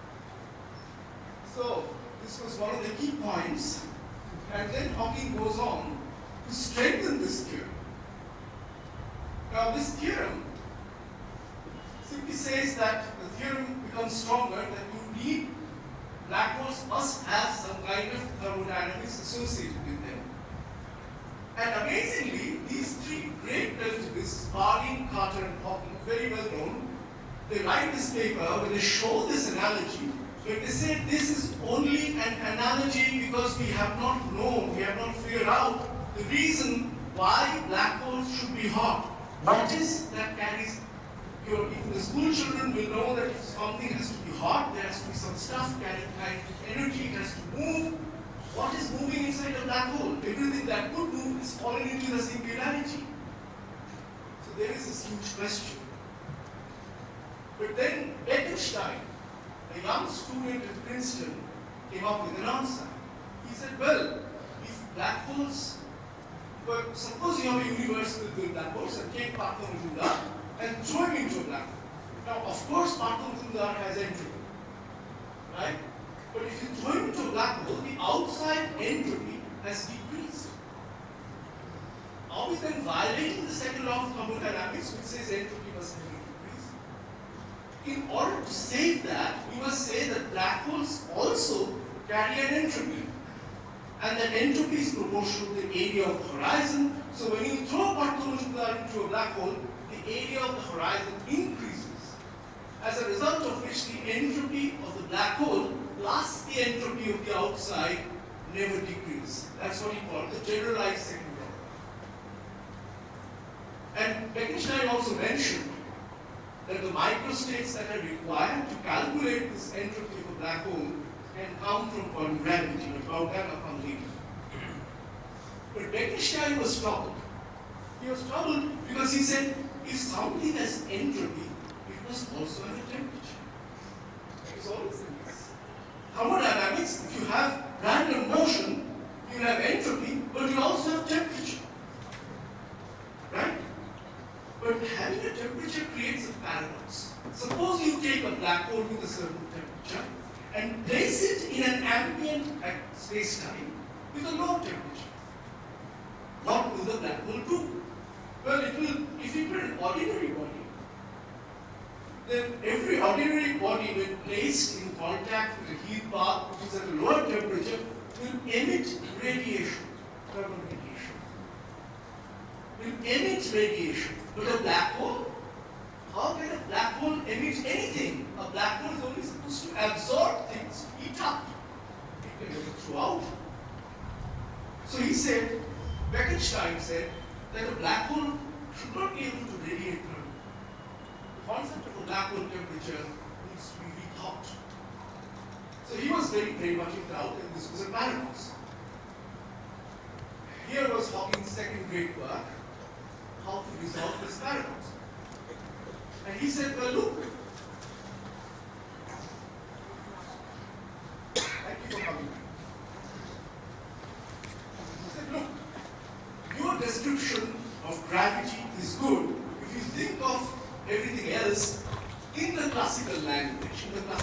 So, this was one of the key points, and then Hawking goes on to strengthen this theorem. Now, this theorem simply says that the theorem becomes stronger, that you need black holes must have some kind of thermodynamics associated with them. And amazingly, these three great relativists, Harding, Carter, and Hawking, very well known, they write this paper where they show this analogy, but they say this is only an analogy because we have not known, we have not figured out the reason why black holes should be hot. What is that carries? Even the school children will know that if something has to be hot, there has to be some stuff carrying kinetic energy, it has to move. What is moving inside a black hole? Everything that could move is falling into the singularity. So there is this huge question. But then Bekenstein, a young student at Princeton, came up with an answer. He said, well, if black holes, but suppose you have a universe with black holes and take Parthomajumdar and throw him into a black hole. Now, of course, Parthomajumdar has entropy, right? But if you throw him into a black hole, the outside entropy has decreased. Are we then violating the second law of thermodynamics, which says entropy must never decrease? In order to save that, we must say that black holes also carry an entropy. And that entropy is proportional to the area of the horizon. So when you throw Parthomajumdar into a black hole, the area of the horizon increases. As a result of which the entropy of the black hole plus the entropy of the outside never decrease. That's what he called the generalized second law. And Bekenstein also mentioned that the microstates that are required to calculate this entropy of a black hole can come from quantum gravity, but about that I'll come later. But Bekenstein was troubled. He was troubled because he said, if something has entropy, it must also have a temperature. That is always the case. Thermodynamics, if you have random motion, you have entropy, but you also have temperature. Right? But having a temperature creates a paradox. Suppose you take a black hole with a certain temperature and place it in an ambient space-time with a low temperature. What will the black hole do? Well, it will, if you put an ordinary body, then every ordinary body when placed in contact with a heat bath, which is at a lower temperature, will emit radiation, thermal radiation. Will emit radiation. But a black hole, how can a black hole emit anything? A black hole is only supposed to absorb things, heat up. It can never throw out. So he said, Bekenstein said, that a black hole should not be able to radiate thermally. The concept of a black hole temperature needs to be rethought. So he was very much in doubt, and this was a paradox. Here was Hawking's second great work, how to resolve this paradox. And he said, well, look, thank you for coming. He said, look, your description of gravity is good if you think of everything else in the classical language,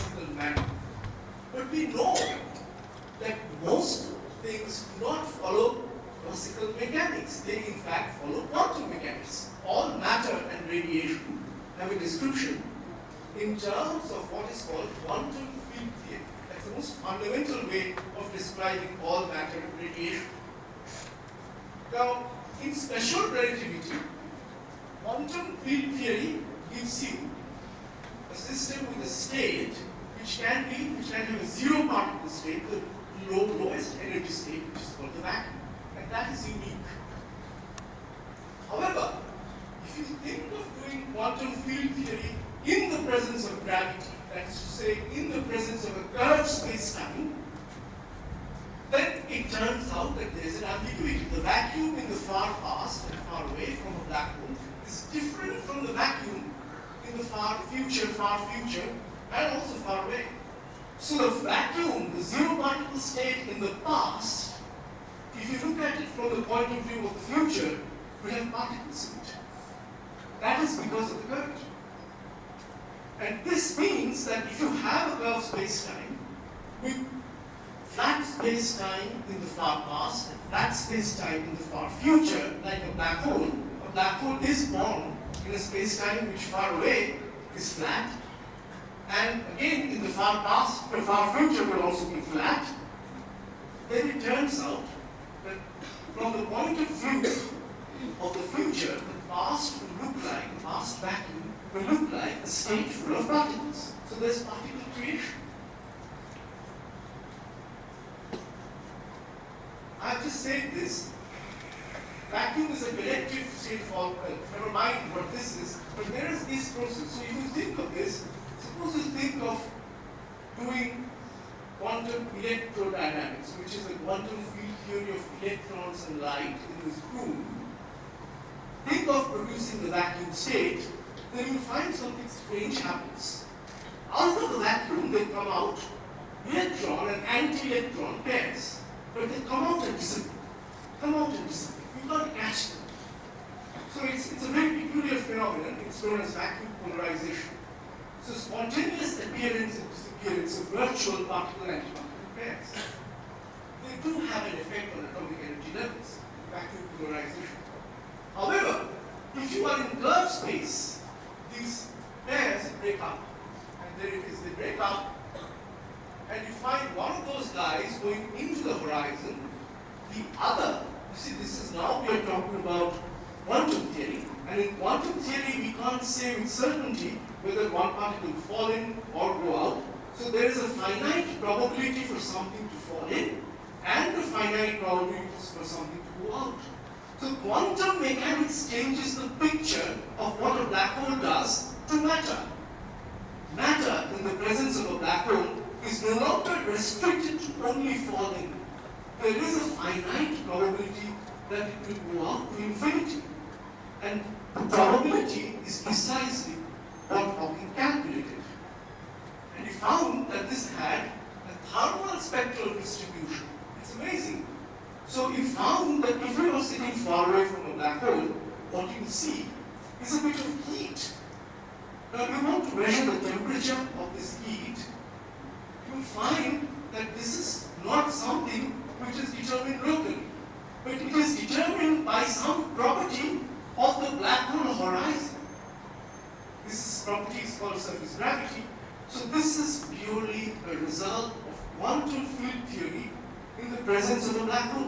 But we know that most things do not follow classical mechanics. They in fact follow quantum mechanics. All matter and radiation have a description in terms of what is called quantum field theory. That's the most fundamental way of describing all matter and radiation. Now, in special relativity, quantum field theory gives you a a system with a state which can have a zero particle state, the lowest energy state, which is called the vacuum. And that is unique. However, if you think of doing quantum field theory in the presence of gravity, that is to say, in the presence of a curved space-time, then it turns out that there is an ambiguity. The vacuum in the far past and far away from a black hole is different from the vacuum in the far future, and also far away. So the vacuum, the zero particle state in the past, if you look at it from the point of view of the future, will have particles in it. That is because of the curvature. And this means that if you have a curved space-time with flat space-time in the far past and flat space-time in the far future, like a black hole is born in a space-time which far away is flat, and again in the far past, the far future will also be flat, then it turns out that from the point of view of the future, the past will look like, the past vacuum will look like a state full of particles. So there's particle creation. I've just said this. Vacuum is a collective state form. Never mind what this is, but there is this process. So if you think of this, suppose you think of doing quantum electrodynamics, which is a quantum field theory of electrons and light in this room. Think of producing the vacuum state, then you find something strange happens. Out of the vacuum, they come out electron and anti-electron pairs, but they come out and disappear. You can't catch them. So it's a very peculiar phenomenon. It's known as vacuum polarization. So spontaneous appearance and disappearance of virtual particle-antiparticle pairs. They do have an effect on atomic energy levels, vacuum polarization. However, if you are in curved space, these pairs break up. And there it is, they break up, and you find one of those guys going into the horizon, the other, you see, this is now we are talking about quantum theory, and in quantum theory we can't say with certainty whether one particle will fall in or go out. So there is a finite probability for something to fall in, and a finite probability for something to go out. So quantum mechanics changes the picture of what a black hole does to matter. Matter in the presence of a black hole is no longer restricted to only falling. There is a finite probability that it will go out to infinity. And the probability is precisely what Hawking calculated. And he found that this had a thermal spectral distribution. It's amazing. So he found that if you are sitting far away from a black hole, what you see is a bit of heat. Now, if you want to measure the temperature of this heat, you will find that this is not something which is determined locally, but it is determined by some property of the black hole horizon. This property is called surface gravity. So this is purely a result of quantum field theory in the presence of a black hole.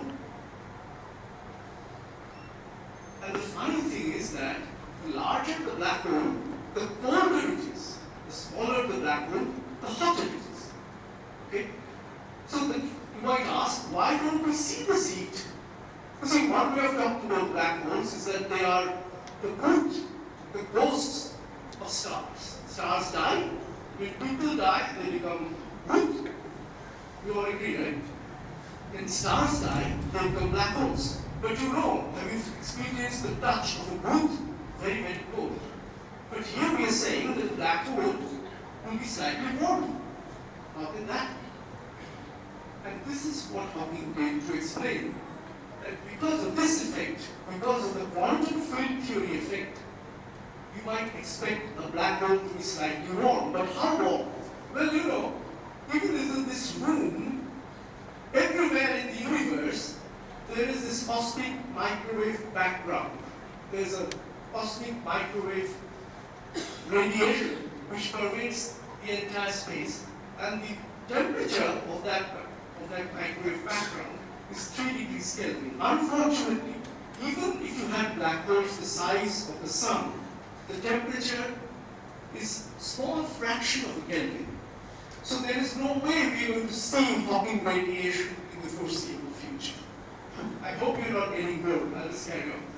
And the funny thing is that the larger the black hole, the colder it is. The smaller the black hole, the hotter it is. Okay? So you might ask, why don't we see this heat? You see, one way of talking about black holes is that they are the ghosts of stars. Stars die. When people die, they become good. We all agree, right? When stars die, they become black holes. But you know, have you experienced the touch of a booth? Very, very cold. But here we are saying that black hole will be slightly warm. How can that be? And this is what Hawking came to explain. That because of this effect, because of the quantum field theory effect, you might expect a black hole to be slightly warm. But how warm? Well, you know, even in this room, everywhere in the universe, there is this cosmic microwave background. There's a cosmic microwave radiation which pervades the entire space, and the temperature of that microwave background is 3 degrees Kelvin. Unfortunately, even if you had black holes the size of the sun, the temperature is a small fraction of a Kelvin. So there is no way we are going to see Hawking radiation in the foreseeable future. I hope you're not getting bored. I'll just carry on.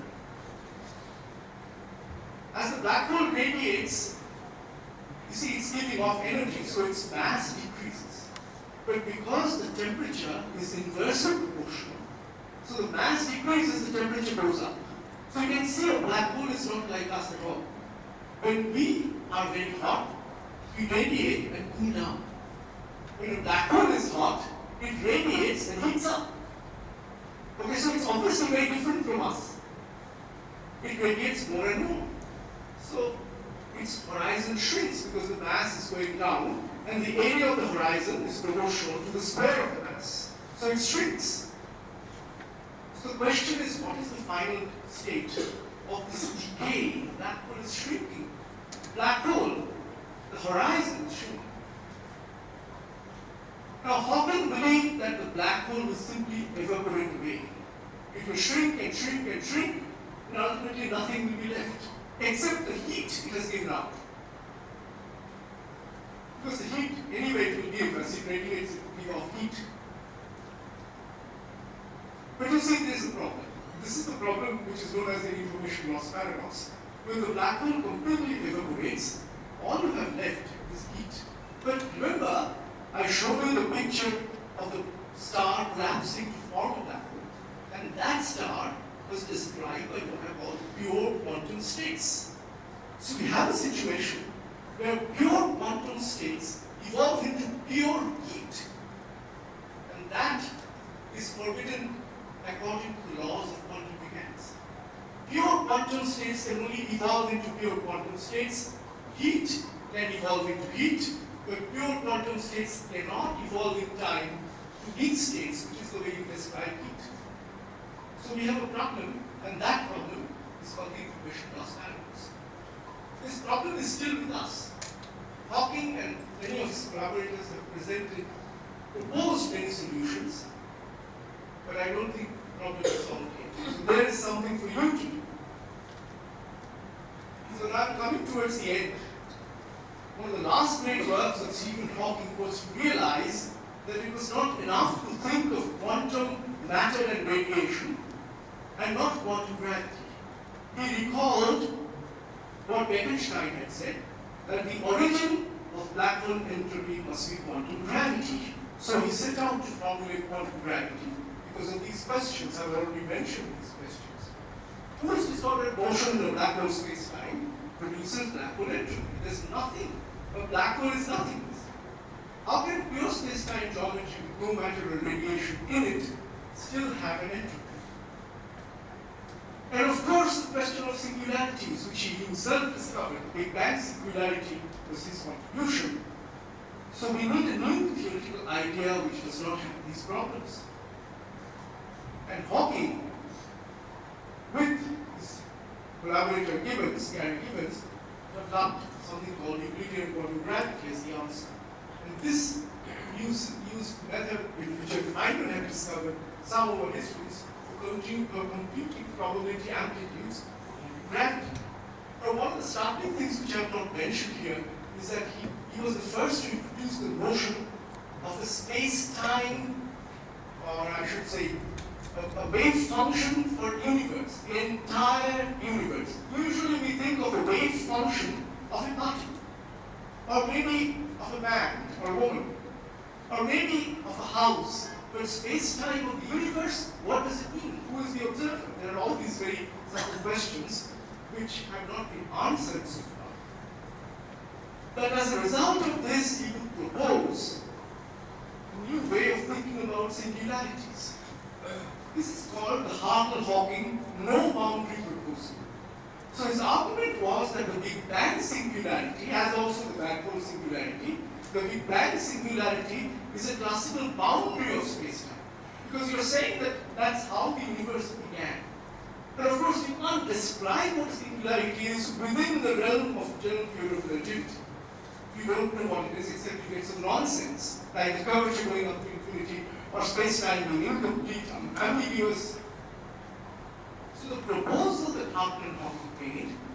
As the black hole radiates, you see it's giving off energy, so its mass decreases. But because the temperature is inversely proportional, so the mass decreases, the temperature goes up. So you can see a black hole is not like us at all. When we are very hot, we radiate and cool down. When a black hole is hot, it radiates and heats up. Okay, so it's obviously very different from us. It radiates more and more. So its horizon shrinks because the mass is going down, and the area of the horizon is proportional to the square of the mass. So it shrinks. So the question is, what is the final state of this decay? The black hole is shrinking. Black hole, the horizon is shrinking. Now Hawking believed that the black hole will simply evaporate away. It will shrink and shrink and shrink, and ultimately nothing will be left, except the heat it has given out. Because the heat, anyway, it will give, as it radiates, it will give off heat. But you see, there is a problem. This is the problem which is known as the information loss paradox. When the black hole completely evaporates, all you have left is heat. But remember, I showed you the picture of the star collapsing to form a black hole. And that star was described by what I call pure quantum states. So we have a situation where pure quantum states evolve into pure heat. And that is forbidden according to the laws of quantum mechanics. Pure quantum states can only evolve into pure quantum states. Heat can evolve into heat, but pure quantum states cannot evolve in time to heat states, which is the way you describe heat. So we have a problem, and that problem is called the information loss paradox. This problem is still with us. Hawking and many of his collaborators have proposed many solutions, but I don't think the problem is solved yet. So there is something for you to do. So now I'm coming towards the end. One of the last great works of Stephen Hawking was to realize that it was not enough to think of quantum matter and radiation and not quantum gravity. He recalled what Bekenstein had said, that the origin of black hole entropy must be quantum gravity. So he set out to formulate quantum gravity because of these questions. I've already mentioned these questions. First, disordered motion in a black hole space-time produces black hole entropy. There's nothing. A black hole is nothing. How can pure space-time geometry with no matter or radiation in it still have an entropy? And of course, the question of singularities, which he himself discovered, Big Bang singularity was his contribution. So we need a new theoretical idea which does not have these problems. And Hawking, with his collaborator Gibbons, Gary Gibbons, developed something called Euclidean quantum gravity as the answer. And this used method which Feynman had discovered some over histories for computing probability amplitudes of gravity. But one of the startling things which I have not mentioned here is that he was the first to introduce the notion of a space-time, or I should say, a wave function for universe, the entire universe. Usually we think of a wave function of a party, or maybe of a man or woman, or maybe of a house. But space-time of the universe, what does it mean? Who is the observer? There are all these very subtle questions which have not been answered so far. But as a result of this, he would propose a new way of thinking about singularities. This is called the Hartle-Hawking no-boundary proposal. So his argument was that the Big Bang singularity, as also the black hole singularity, the Big Bang singularity is a classical boundary of space-time. Because you're saying that that's how the universe began. But of course, you can't describe what singularity is within the realm of general theory of relativity. You don't know what it is, except you get some nonsense, like the curvature going up to infinity, or space-time being incomplete, ambiguous. So the proposal that Hartle and Hawking made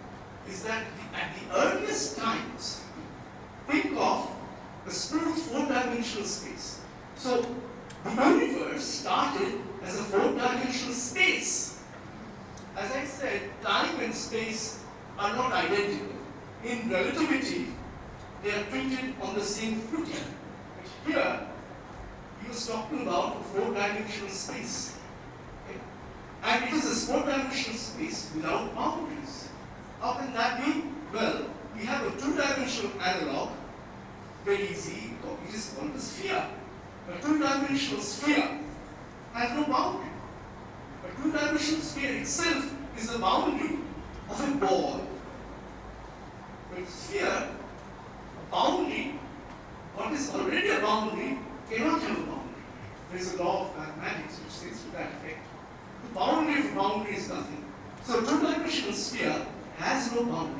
is that at the earliest times, think of a smooth four-dimensional space. So the universe started as a four-dimensional space. As I said, time and space are not identical. In relativity, they are treated on the same footing. But here, he was talking about a four-dimensional space. Okay? And it is a four-dimensional space without boundaries. How can that be? Well, we have a two-dimensional analog, very easy, it is called a sphere. A two-dimensional sphere has no boundary. A two-dimensional sphere itself is the boundary of a ball. But sphere, a boundary, what is already a boundary, cannot have a boundary. There is a law of mathematics which says to that effect. The boundary of a boundary is nothing. So a two-dimensional sphere has no boundary.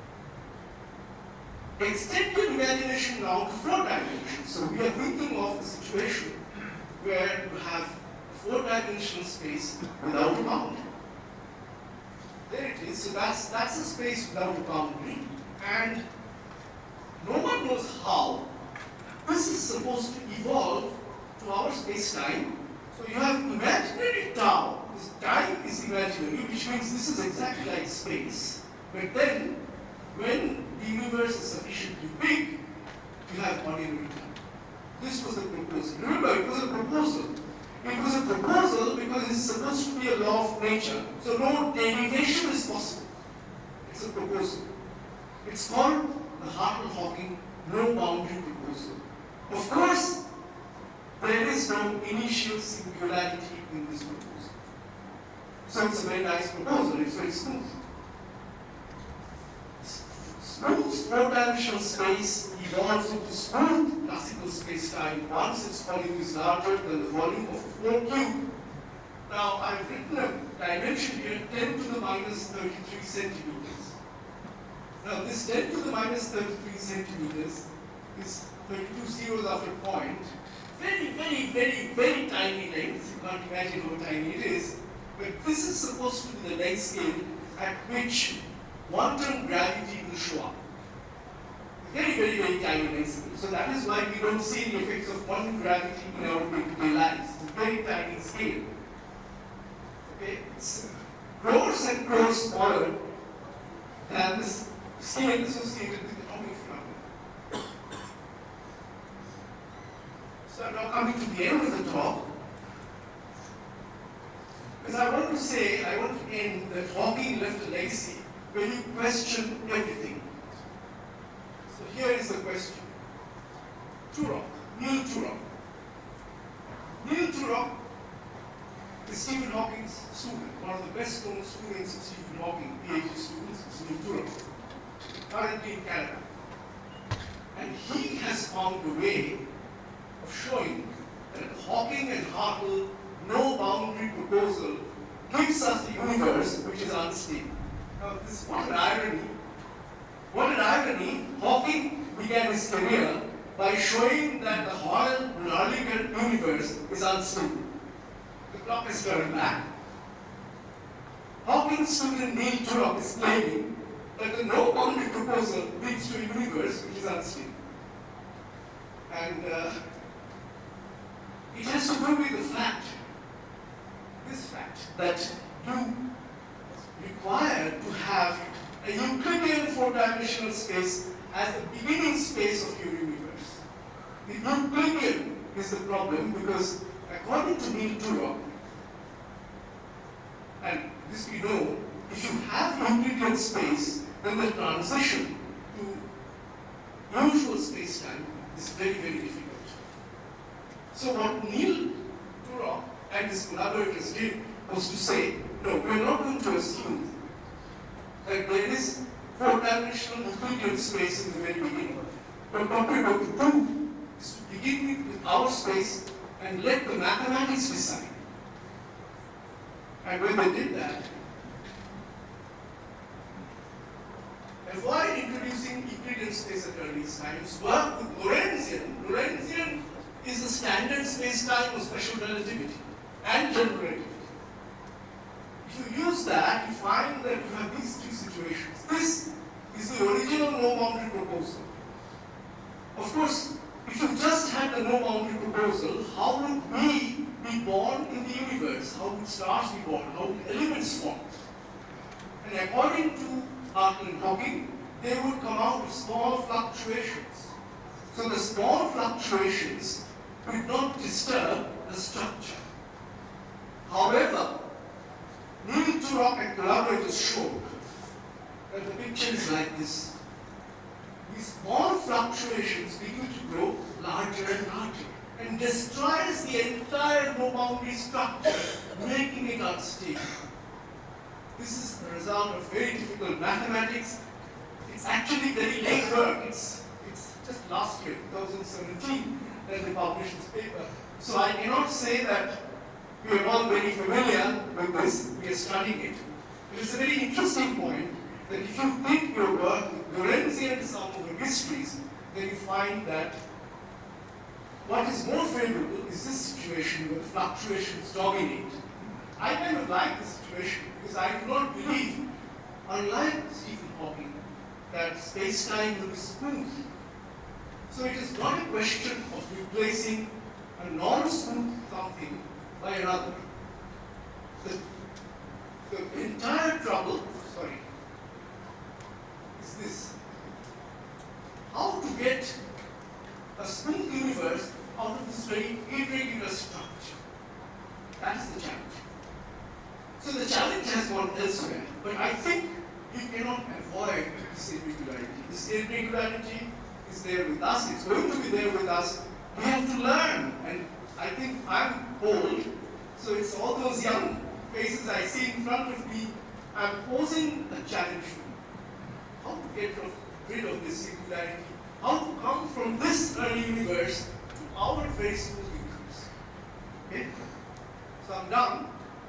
Extend your imagination now to four dimensions. So we are thinking of a situation where you have a four-dimensional space without a boundary. There it is. So that's a space without a boundary. And no one knows how this is supposed to evolve to our space-time. So you have imaginary tau. This time is imaginary, which means this is exactly like space. But then, when the universe is sufficiently big, you have ordinary time. This was the proposal. Remember, it was a proposal. It was a proposal because it's supposed to be a law of nature. So no derivation is possible. It's a proposal. It's called the Hartle-Hawking no boundary proposal. Of course, there is no initial singularity in this proposal. So it's a very nice proposal. It's very smooth. Smooth four-dimensional space evolves into smooth classical space-time once its volume is larger than the volume of a 4 cube. Now, I've written a dimension here, 10 to the minus 33 centimeters. Now, this 10 to the minus 33 centimeters is 32 zeros after point. Very, very, very, very tiny length. You can't imagine how tiny it is. But this is supposed to be the length scale at which quantum gravity will show up. Very, very, very tiny length scale. So that is why we don't see the effects of quantum gravity in our day-to-day lives. It's a very tiny scale. Okay? It's crores and crores smaller than this scale associated with the atomic phenomenon. So I'm now coming to the end of the talk. Because I want to end that Hawking left a legacy when you question everything. So here is the question. Turok, Neil Turok. Neil Turok is Stephen Hawking's student, one of the best known students of Stephen Hawking, PhD students, is Neil Turok, currently in Canada. And he has found a way of showing that Hawking and Hartle no boundary proposal gives us the universe which is unstable. Now, this, what an irony. What an irony. Hawking began his career by showing that the Hartle-Röntgen universe is unstable. The clock has turned back. Hawking's student Neil Turok is claiming that the no boundary proposal leads to a universe which is unstable. And it has to do with the fact, this fact, that you require to have a Euclidean four-dimensional space as the beginning space of your universe. The Euclidean is the problem because according to Neil Turok, and this we know, if you have Euclidean space, then the transition to usual space-time is very, very difficult. So what Neil Turok and his collaborators did was to say, no, we're not going to assume that there is four-dimensional Euclidean space in the very beginning. But what we're going to do is to begin with our space and let the mathematics decide. And when they did that, avoid introducing Euclidean space at early times, work with Lorentzian. Lorentzian is the standard space-time of special relativity and general relativity. If you use that, you find that you have these two situations. This is the original no-boundary proposal. Of course, if you just had the no-boundary proposal, how would we be born in the universe? How would stars be born? How would elements form? And according to Hawking, they would come out with small fluctuations. So the small fluctuations would not disturb the structure. However, Neil Turok and collaborators showed that the picture is like this. These small fluctuations begin to grow larger and larger and destroys the entire no-boundary structure, making it unstable. This is the result of very difficult mathematics. It's actually very late work. It's just last year, 2017, that they published this paper. So I cannot say that we are all very familiar with this. We are studying it. It is a very interesting point that if you think your work with Lorentzian sum over histories, then you find that what is more favorable is this situation where fluctuations dominate. I kind of like this situation because I do not believe, unlike Stephen Hawking, that space-time will be smooth. So it is not a question of replacing a non-smooth something by another. The entire trouble, is this. How to get a smooth universe out of this very irregular structure. That is the challenge. So the challenge has gone elsewhere, but I think we cannot avoid this irregularity. This irregularity is there with us, it's going to be there with us. We have to learn, and I think I'm old, so it's all those young faces I see in front of me. I'm posing a challenge to me. How to get rid of this irregularity? How to come from this early universe to our very smooth universe? Okay? So I'm done.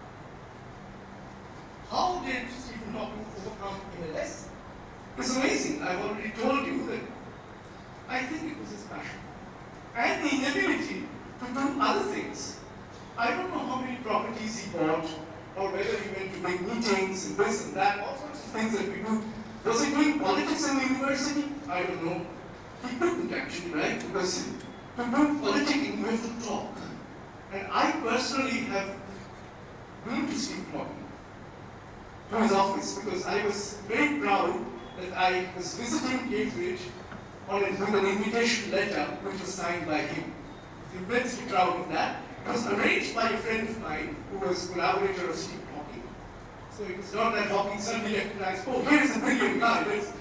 How did Stephen Hawking overcome MLS? It's amazing. I've already told you that I think it was his passion and the inability to do other things. I don't know how many properties he bought, or whether he went to big meetings and this and that, all sorts of things that we do. Was he doing politics in the university? I don't know. He couldn't actually, right? Because to do politicking, you have to talk. And I personally have been to Stephen Hawking, to his office, because I was very proud that I was visiting Cambridge with an invitation letter which was signed by him. I'm immensely proud of that. It was arranged by a friend of mine who was a collaborator of Stephen Hawking. So it was not that Hawking suddenly recognized, oh, here is a brilliant guy.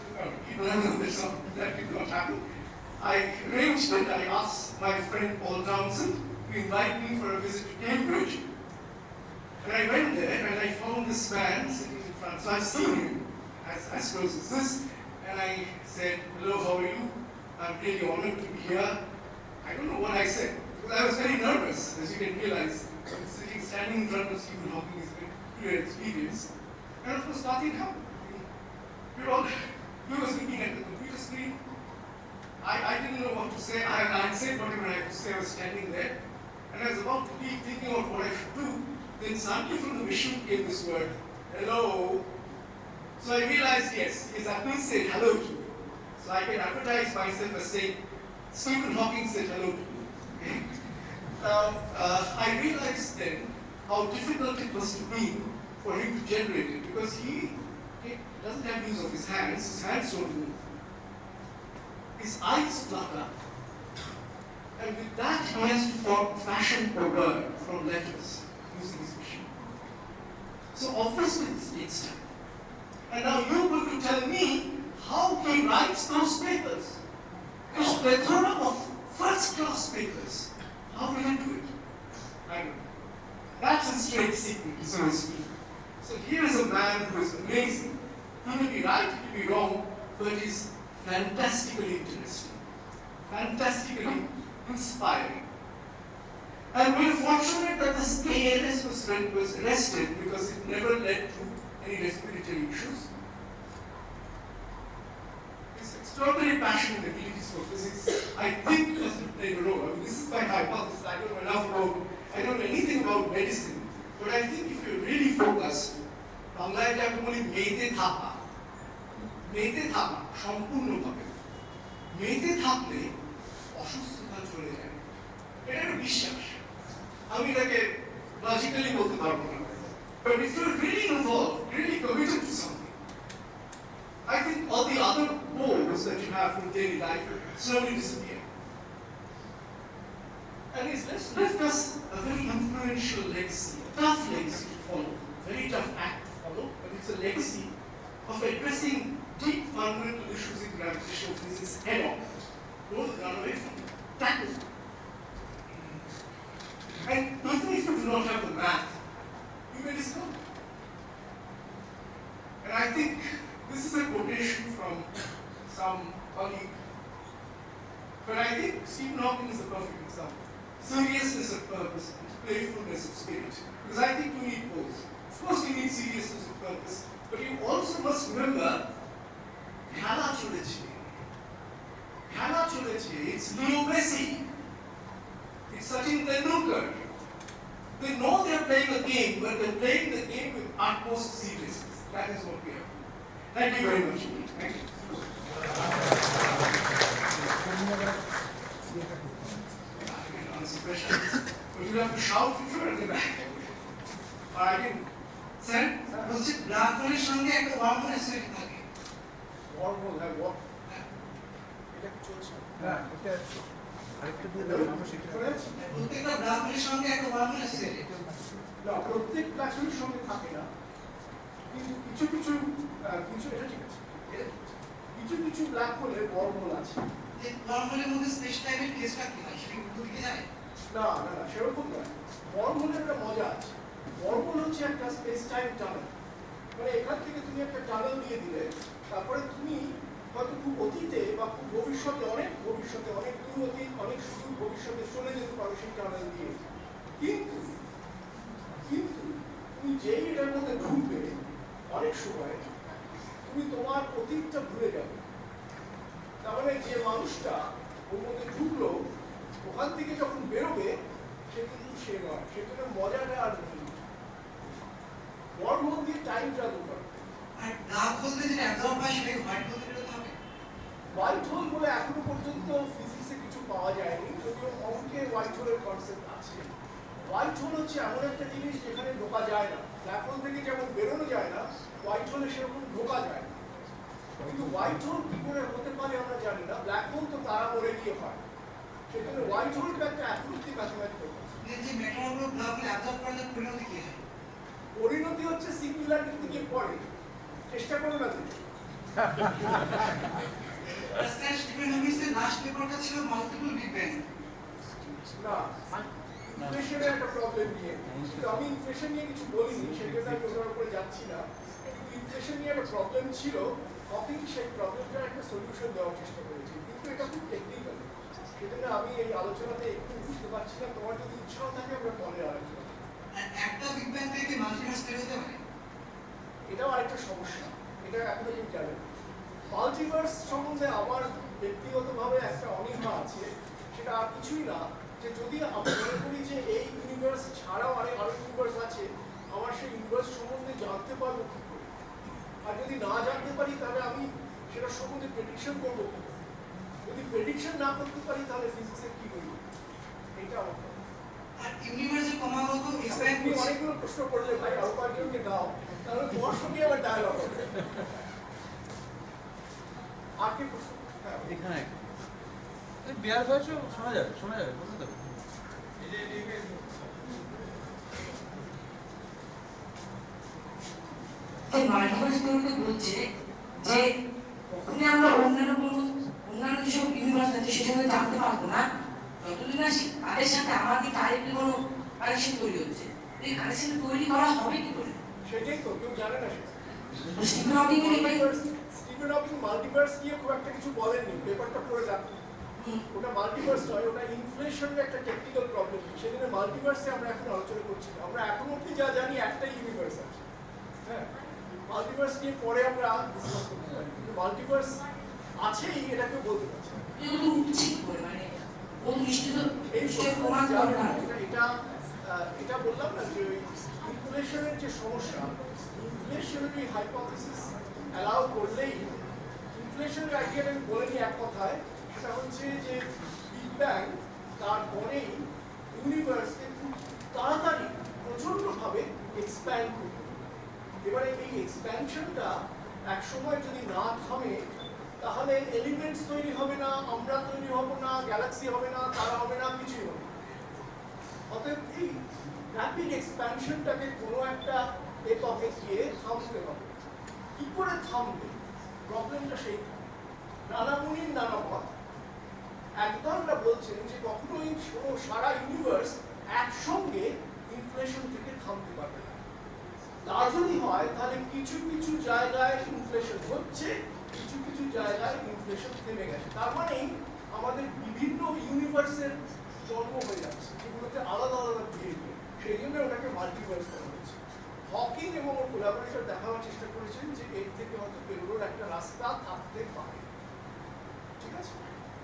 That did not happen. I arranged it. I asked my friend Paul Townsend to invite me for a visit to Cambridge. And I went there and I found this man sitting in front. So I've seen him as close as this. And I said, hello, how are you? I'm really honored to be here. I don't know what I said, because I was very nervous, as you can realize. Standing in front of Stephen Hawking is a very clear experience. And of course, nothing happened. He was looking at the computer screen. I didn't know what to say. I said whatever I had to say. I was standing there. And I was about to be thinking of what I should do. Then suddenly from the machine came this word, hello. So I realized, yes, he has at least said hello to me. So I can advertise myself as saying, Stephen Hawking said hello to me. Okay? Now, I realized then how difficult it was to be for him to generate it, because he doesn't have use of his hands don't move. His eyes flutter. And with that, he has to fashion a word from letters using his machine. So obviously this takes time. And now you're going to tell me how he writes those papers. Those plethora of first-class papers. How will he do it? I don't know. That's his trade secret, so to speak. So here is a man who is amazing. He may be right, he may be wrong, but he's fantastically interesting, fantastically inspiring. And we're fortunate that this ALS was arrested because it never led to any respiratory issues. His extraordinary passion and abilities for physics, I think, must have played a role. I mean, this is my hypothesis. I don't know anything about medicine, but I think if you're really focused, বাংলায় যাকে বলি মেয়েতে থাকা, সম্পূর্ণভাবে মেয়েতে থাকলে অসুস্থতা চলে যায়, এটা একটা বিশ্বাস। আমি এটাকে লজিক্যালি বলতে পারবো না, but if you're really involved, really committed to something, I think all the other woes that you have in daily life will slowly disappear. And it's left us a very influential legacy, a tough legacy to follow, very tough act to follow, but it's a legacy of addressing deep fundamental issues in gravitational physics head on. Don't run away from it. Tackle it. And even if you do not have the math, you may discover. And I think this is a quotation from some colleague, but I think Stephen Hawking is a perfect example. Seriousness of purpose and playfulness of spirit. Because I think you need both. Of course you need seriousness of purpose, but you also must remember Khela choleche, it's Leo Messi, it's Sachin Tendulkar. They know they're playing a game, but they're playing the game with utmost seriousness. That is what we have. Thank you very much. Thank you. Questions, but you have to shout if you're at the back. Or I can sir বলছি black হোলের সঙ্গে একটা wormhole associated থাকে। wormhole have what? এটা চলছে না, এটা আরেকটা দিয়ে দাও আমরা সেটা প্রত্যেকটা ব্ল্যাক হোলের সঙ্গে একটা ওয়ার্মহোল অ্যাসোসিয়েটেড। না, প্রত্যেক ব্ল্যাক হোলের সঙ্গে থাকে না, কিন্তু কিছু এটা ঠিক আছে, কিছু ব্ল্যাক হোলের ওয়ার্মহোল আছে। যে ওয়ার্মহোলের মধ্যে স্পেস টাইমের কেসটা কি হয়, সেটা উল্টো দিকে যায়? না, সেরকম নয়। ওয়ার্মহোলের একটা মজা আছে। ওয়ার্মহোল হচ্ছে একটা স্পেস টাইম টানেল। মানে এখান থেকে তুমি একটা টানেল দিয়ে দিলে, তারপরে তুমি হয়তো খুব অতীতে বা খুব ভবিষ্যতে, অনেক দূর অতীত, অনেক সুদূর ভবিষ্যতে চলে যেতে পারো সেই টানেল দিয়ে। কিন্তু তুমি যেই এটার মধ্যে ঢুকবে, অনেক সময় তুমি তোমার অতীতটা ভুলে যাবে। তার মানে যে মানুষটা ওর মধ্যে ঢুকলো, ওখান থেকে যখন বেরোবে, সে কিন্তু সে নয়, সেখানে মজাটা আর নেই। ওয়ার্মহোল দিয়ে টাইম ট্রাভেল করে। আর ব্ল্যাক হোল থেকে যেটা অ্যাবজর্ব হয় সেটাকে হোয়াইট হোল থেকে হবে। হোয়াইট হোল বলে এখনো পর্যন্ত ফিজিক্সে কিছু পাওয়া যায়নি, যদিও অঙ্কে হোয়াইট হোলের কনসেপ্ট আছে। হোয়াইট হোল হচ্ছে এমন একটা জিনিস যেখানে ঢোকা যায় না। ব্ল্যাক হোল থেকে যেমন বেরোনো যায় না, হোয়াইট হোলে সেরকম ঢোকা যায় না। কিন্তু হোয়াইট হোল কি করে হতে পারে আমরা জানি না। ব্ল্যাক হোল তো তারা মরে গিয়ে হয়, সেখানে হোয়াইট হোলটা একটা অ্যাকুরেটলি ম্যাথমেটিক্যাল করতে। যে ম্যাটারগুলো ব্ল্যাক হোল অ্যাবজর্ব করে তার পরিণতি কি হয়? পরিণতি হচ্ছে সিঙ্গুলারিটির দিকে পড়ে। চেষ্টা করো না তুমি। স্যার স্টিফেন হকিংসের লাস্ট পেপারটা ছিল মাল্টিপল বিগ ব্যাং। না, ইকুয়েশনের একটা প্রবলেম নিয়ে, কিন্তু আমি ইকুয়েশন নিয়ে কিছু বলিনি, সেক্ষেত্রে আমি ওটার উপরে যাচ্ছি না। কিন্তু ইকুয়েশন নিয়ে একটা প্রবলেম ছিল, হকিং সেই প্রবলেমটার একটা সলিউশন দেওয়ার চেষ্টা করেছি, কিন্তু এটা খুব টেকনিক্যাল, সেজন্য আমি এই আলোচনাতে একটু বুঝতে পারছি না। তোমার যদি ইচ্ছাও থাকে আমরা পরে আলোচনা। একটা বিগ ব্যাং থেকে মাল্টিভার্স তৈরি হতে পারে, এটাও আরেকটা সমস্যা, এটা এখনো কেউ জানে। মাল্টিভার্স সম্বন্ধে আমার ব্যক্তিগতভাবে একটা অনীহা আছে, সেটা আর কিছুই না, যে যদি আমি মনে করি যে এই ইউনিভার্স ছাড়াও আরো ইউনিভার্স আছে, আমার সেই ইউনিভার্স সম্বন্ধে জানতে পারবো কি করে। আর যদি না জানতে পারি, তাহলে আমি সেটা সম্বন্ধে প্রেডিকশন করবো কি করে। যদি প্রেডিকশন না করতে পারি, তাহলে ফিজিক্সের কি করবো, এটা আমার। আর ইউনিভার্সের ক্রমাগত এক্সপ্যান্ড তুমি করছে। অনেকগুলো প্রশ্ন করলে ভাই, আরো কয়েকজনকে দাও, তাহলে তোমার সঙ্গে আবার ডায়ালগ হবে। আর কি প্রশ্ন? হ্যাঁ, এখানে বিয়ার হয়েছে, শোনা যাবে বুঝতে পারবে। মাল্টিভার্স থিওরিতে বলছে যে ওখানে আমরা অন্যান্য যেসব ইউনিভার্স আছে সেটা জানতে পারবো না, যতদিন আসি তাদের সাথে আমাদের ডাইরেক্টলি কোনো কানেকশন তৈরি হচ্ছে। এই কানেকশন তৈরি করা হবে কি করে? সেটাই তো কেউ জানে না। স্টিফেন হকিং মাল্টিভার্স নিয়ে খুব একটা কিছু বলেননি, পেপারটা পড়ে রাখুন। ওটা মাল্টিভার্স নয়, ওটা ইনফ্লেশনের একটা টেকনিক্যাল প্রবলেম। সেদিনে মাল্টিভার্সে আমরা এখন আলোচনা করছি না। আমরা এখন অব্দি যা জানি একটাই ইউনিভার্স আছে। হ্যাঁ, মাল্টিভার্স নিয়ে পরে আমরা ডিসকাস করতে পারি, কিন্তু মাল্টিভার্স আছেই এটা কেউ বলতে পারছে না। এগুলো উঠছে কি করে, মানে ও নিশ্চিত এই প্রমাণ করবে না। এটা এটা বললাম না যে ইনফ্লেশনের যে সমস্যা, ইনফ্লেশনারি হাইপোথিসিস অ্যালাউ করলেই ইনফ্লেশনের আইডিয়াটা আমি বলে নিই এক কথায়, সেটা হচ্ছে যে বিগ ব্যাং তারপরেই ইউনিভার্সকে খুব তাড়াতাড়ি প্রচণ্ডভাবে এক্সপ্যান্ড করবে। এবারে এই এক্সপ্যানশনটা এক সময় যদি না থামে তাহলে এলিমেন্টস তৈরি হবে না, আমরা তৈরি হব না, গ্যালাক্সি হবে না, তারা হবে না, কিছুই হবে না। অতএব এই র্যাপিড এক্সপ্যানশনটাকে কোনো একটা এপকে গিয়ে থামতে হবে। কি করে থামবে, প্রবলেমটা সেই নানা মুনির নানা পথ। একদমরা বলছেন যে কখনোই সারা ইউনিভার্স একসঙ্গে ইনফ্লেশন থেকে থামতে পারবে না। তা যদি হয় তাহলে কিছু কিছু জায়গায় ইনফ্লেশন হচ্ছে, কিছু কিছু জায়গায় ইনফ্লেশন থেমে গেছে। তার মানেই আমাদের বিভিন্ন ইউনিভার্সের জন্ম হয়ে যাচ্ছে, যেগুলোতে আলাদা আলাদা বিহেভিয়ার। সেই জন্য ওটাকে মাল্টিভার্স করা হয়েছে। হকিং এবং ওর কোলাবোরেটর দেখাবার চেষ্টা করেছেন যে এর থেকে হয়তো বেরোনোর একটা রাস্তা থাকতে পারে। ঠিক আছে,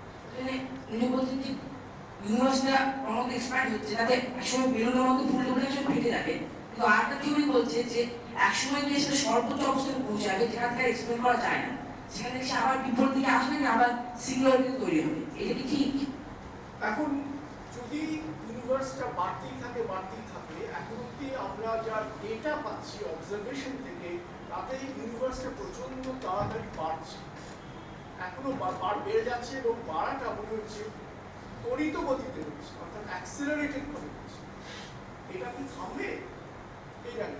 উনি বলছেন যে ইউনিভার্সটা ক্রমাগত এক্সপ্যান্ড হচ্ছে, যাতে একসময় বেরোনোর মতো ফুলগুলো একসময় ফেটে যাবে। কিন্তু আরেকটা থিওরি বলছে যে একসময় গিয়ে সেটা সর্বোচ্চ অবস্থায় পৌঁছে যাবে, যেখান থেকে এক্সপ্লেন করা যায় না। সেখান থেকে সে আবার বিপরীত দিকে আসবে না, আবার সিঙ্গুলারিটি তৈরি হবে। এটা কি ঠিক? এখন যদি ইউনিভার্সটা বাড়তেই থাকে, এখন অব্দি আমরা যা ডেটা পাচ্ছি অবজারভেশন থেকে, তাতে ইউনিভার্সটা প্রচন্ড তাড়াতাড়ি বাড়ছে। এখনো বেড়ে যাচ্ছে এবং বাড়াটা মনে হচ্ছে ত্বরিত গতিতে হচ্ছে, অর্থাৎ অ্যাক্সিলারেটেড ভাবে হচ্ছে। এটা কি থামবে? এই জানি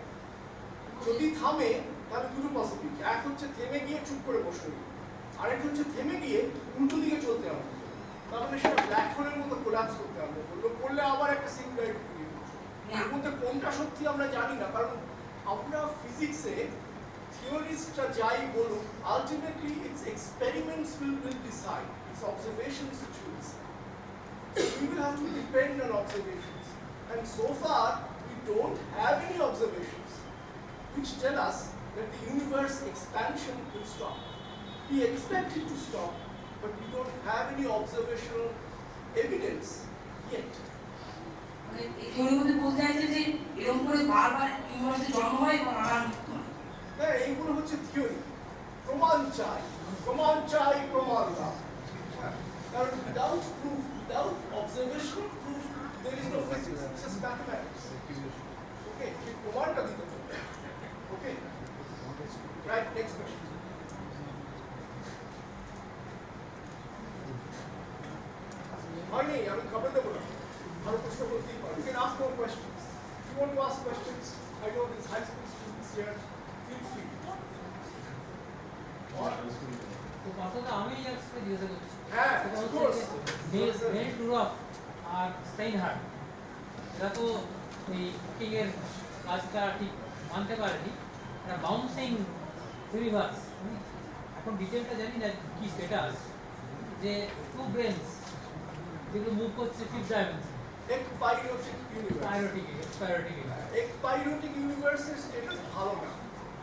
যদি থামে তাহলে দুটো পসিবিলিটি। এক হচ্ছে থেমে গিয়ে চুপ করে বসে রইল, আরেক হচ্ছে থেমে গিয়ে উল্টো দিকে চলতে হবে। তাহলে সেটা ব্ল্যাক হোলের মতো কোলাপস করতে হবে, করলে আবার একটা সিঙ্গুলারিটি তৈরি হচ্ছে। এর মধ্যে কোনটা সত্যি আমরা জানি না, কারণ আমরা ফিজিক্সে থিওরিস্টরা যাই বলুন, ultimately it's experiments will decide, its observations which will decide. So we will have to depend on observations, and so far we don't have any observations which tell us that the universe expansion will stop. We expect it to stop, but we don't have any observational evidence yet. মানে এই থিওরির মধ্যে বলতে চাইছে যে এরকম করে বারবার ইউনিভার্সের জন্ম হয় এবং আবার মৃত্যু হয়। হ্যাঁ, এইগুলো হচ্ছে থিওরি। প্রমাণ চাই, প্রমাণ দাও। কারণ without proof, without observational proof, there is no physics, it's just mathematics. Okay, এই প্রমাণটা দিতে হবে। Okay, right, next question. হয়নি, আমি খবর দেবো না, আরো প্রশ্ন করতেই পারো। You can ask more questions. If you want to ask questions, I know there's high school students here, feel free. তো কথাটা আমি আজকে জিজ্ঞাসা করছি। হ্যাঁ, of course. মেল টুরফ আর স্টাইনহার্ট এরা তো এই হকিং এর কাজটা ঠিক মানতে পারেনি, একটা বাউন্সিং ইউনিভার্স। এখন ডিটেলটা জানি না কি স্ট্যাটাস, যে টু ব্রেনস যেগুলো মুভ করছে fifth dimension, ekpyrotic universe. Ekpyrotic ইউনিভার্সের স্ট্যাটাস ভালো না।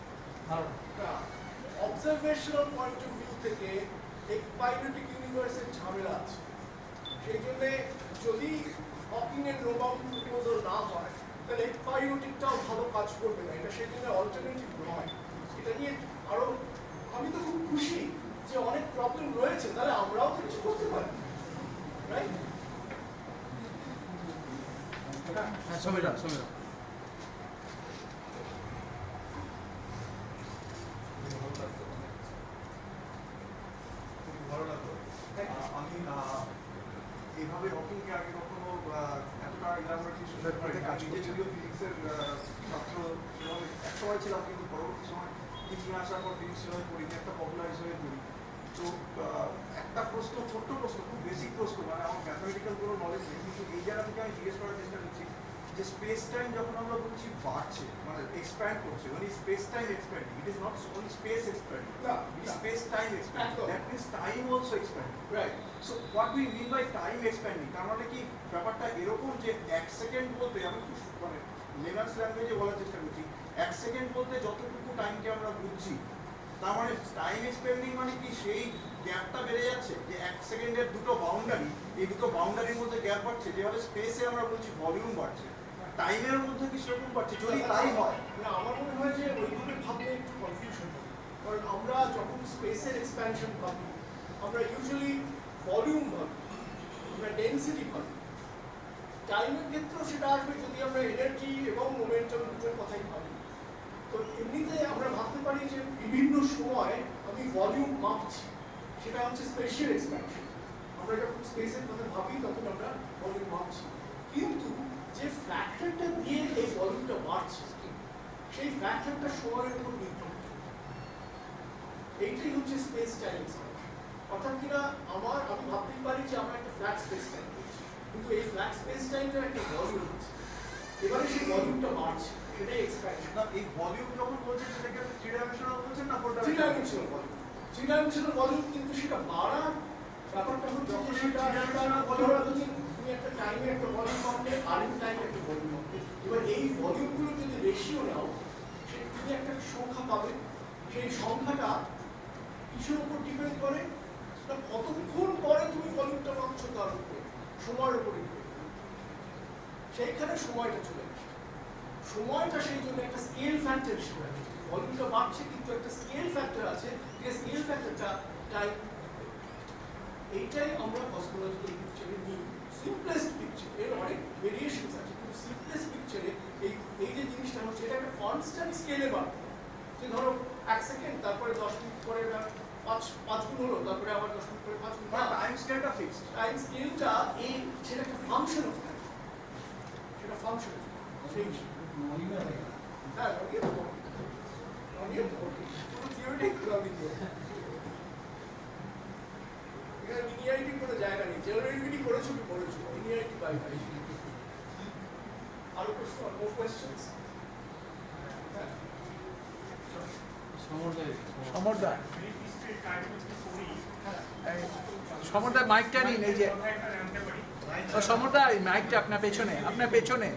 অবজারভেশনাল পয়েন্ট অফ ভিউ থেকে একপাইরোটিক ইউনিভার্সের ঝামেলা আছে। সেই জন্য যদি হকিং এর নো বাউন্ড প্রপোজাল না হয় তাহলে একপাইরোটিকটাও ভালো কাজ করবে না। এটা সেই জন্য অল্টারনেটিভ নয়। এটা নিয়ে আরো আমি তো খুব খুশি যে অনেক প্রবলেম রয়েছে, তাহলে আমরাও তো কিছু করতে পারি, রাইট? হ্যাঁ, সমীরা ভালো লাগলো। আমি এইভাবে হকিংকে আগে কখনো এতটা ইলাবোরেটলি শুনতে পারি না। নিজে যদিও ফিজিক্সের ছাত্র সেভাবে এক সময় ছিলাম, কিন্তু পরবর্তী সময় টিচিং আসার পর ফিজিক্স হিসেবে পড়ি, একটা পপুলার হিসেবে পড়ি। তো একটা প্রশ্ন, ছোট্ট প্রশ্ন, খুব বেসিক প্রশ্ন, মানে আমার ম্যাথমেটিক্যাল কোনো নলেজ নেই, কিন্তু এই জায়গা থেকে আমি জিজ্ঞেস করার চেষ্টা করছি যে স্পেস টাইম যখন আমরা বলছি বাড়ছে, মানে এক্সপ্যান্ড করছে, মানে space time expanding, it is not only space expanding, space time expanding, that means time also expanding, right? So what we mean by time expanding, তার মানে কি ব্যাপারটা এরকম যে 1 সেকেন্ড বলতে, আমি মানে লেমার্স ল্যাঙ্গুয়েজে বলার চেষ্টা করছি, 1 সেকেন্ড বলতে যতটুকু টাইমকে আমরা বুঝছি, তার মানে টাইম এক্সপ্যান্ডিং মানে কি সেই গ্যাপটা বেড়ে যাচ্ছে, যে 1 সেকেন্ডের দুটো বাউন্ডারি, এই দুটো বাউন্ডারির মধ্যে গ্যাপ বাড়ছে, যেভাবে স্পেসে আমরা বলছি ভলিউম বাড়ছে, টাইমের মধ্যে কি সেরকম পাচ্ছে যদি তাই হয়? না, আমার মনে হয় যে ওইভাবে ভাবলে একটু কনফিউশন হবে, কারণ আমরা যখন স্পেসের এক্সপ্যানশন ভাবি আমরা ইউজুয়ালি ভলিউম ভাবি, আমরা ডেনসিটি ভাবি। টাইমের ক্ষেত্রেও সেটা আসবে যদি আমরা এনার্জি এবং মোমেন্টাম দুটোর কথাই ভাবি। তো এমনিতে আমরা ভাবতে পারি যে বিভিন্ন সময় আমি ভলিউম মাপছি, সেটা হচ্ছে স্পেশাল এক্সপ্যানশন। আমরা যখন স্পেসের কথা ভাবি তখন আমরা ভলিউম মাপছি, কিন্তু যে ফ্যাক্টরটা দিয়ে এই ভলিউমটা বাড়ছে সেই ফ্যাক্টরটা সময়ের উপর নির্ভর করে। এইটাই হচ্ছে স্পেস টাইম এক্সপ্যানশন। অর্থাৎ কিনা আমি ভাবতেই পারি যে আমরা একটা ফ্ল্যাট স্পেস টাইম করছি, কিন্তু এই ফ্ল্যাট স্পেস টাইমটার একটা ভলিউম আছে, এবারে সেই ভলিউমটা বাড়ছে, সেটাই এক্সপ্যানশন। না, এই ভলিউম যখন বলছেন সেটাকে আপনি 3 ডাইমেনশনাল বলছেন না 4 3 ডাইমেনশনাল ভলিউম। 3 ডাইমেনশনাল ভলিউম, কিন্তু সেটা বাড়ার ব্যাপারটা হচ্ছে যে সেটা তুমি একটা টাইমে একটা ভলিউম পাবে, আরেক টাইমে একটা ভলিউম পাবে। এবার এই ভলিউমগুলো যদি রেশিও নাও, তুমি একটা সংখ্যা পাবে, সেই সংখ্যাটা কিসের উপর ডিপেন্ড করে? কতক্ষণ পরে তুমি ভলিউমটা পাচ্ছ তার উপরে, সময়ের উপরে ডিপেন্ড করে। সেইখানে সময়টা চলে আসে। সময়টা সেই জন্য একটা স্কেল ফ্যাক্টর হিসেবে, ভলিউমটা বাড়ছে কিন্তু একটা স্কেল ফ্যাক্টর আছে, যে স্কেল ফ্যাক্টরটা টাইম। এইটাই আমরা কসমোলজিক্যাল পিকচারে নিই, সিম্পলেস্ট পিকচার। এর অনেক ভেরিয়েশনস আছে, কিন্তু সিম্পলেস্ট পিকচারে এই যে জিনিসটা হচ্ছে এটা একটা কনস্ট্যান্ট স্কেলে বাড়বে। যে ধরো 1 সেকেন্ড, তারপরে 10 মিনিট পরে 5 গুণ হলো, তারপরে আবার 10 মিনিট পরে 5 গুণ। টাইম স্কেলটা ফিক্সড। টাইম স্কেলটা সেটা একটা ফাংশন অফ টাইম, সেটা ফাংশন সেই হ্যাঁ অনিয়ত কোনো থিওরিটিক প্রবলেম নেই। এখানে লিনিয়ারিটি কোনো জায়গা নেই, জেনারেলিটি করেছো কি করেছো, লিনিয়ারিটি বাই বাই। আরো প্রশ্ন, মোর কোয়েশ্চেনস? সমরদা মাইকটা নিন, এই যে সমরদা মাইকটা আপনার পেছনে, আপনার পেছনে।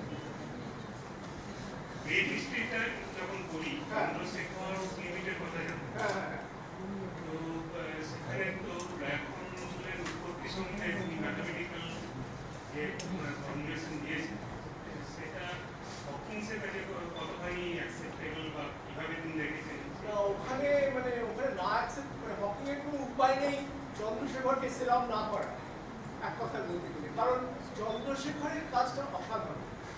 গ্রেট হিস্ট্রিটা যখন বলি চন্দ্রশেখর লিমিটের কথা জানি, তো সেখানে তো ব্ল্যাক হোলের উৎপত্তি সম্বন্ধে ম্যাথমেটিক্যাল যে ফর্মুলেশন দিয়েছে সেটা হকিংসের কাছে কতখানি অ্যাকসেপ্টেবল বা কিভাবে তিনি দেখেছেন? ওখানে না অ্যাকসেপ্ট, হকিং এর কোনো উপায় নেই চন্দ্রশেখরকে সেরাম না করা, এক কথা বলতে গেলে। কারণ চন্দ্রশেখরের কাজটা অসাধারণ।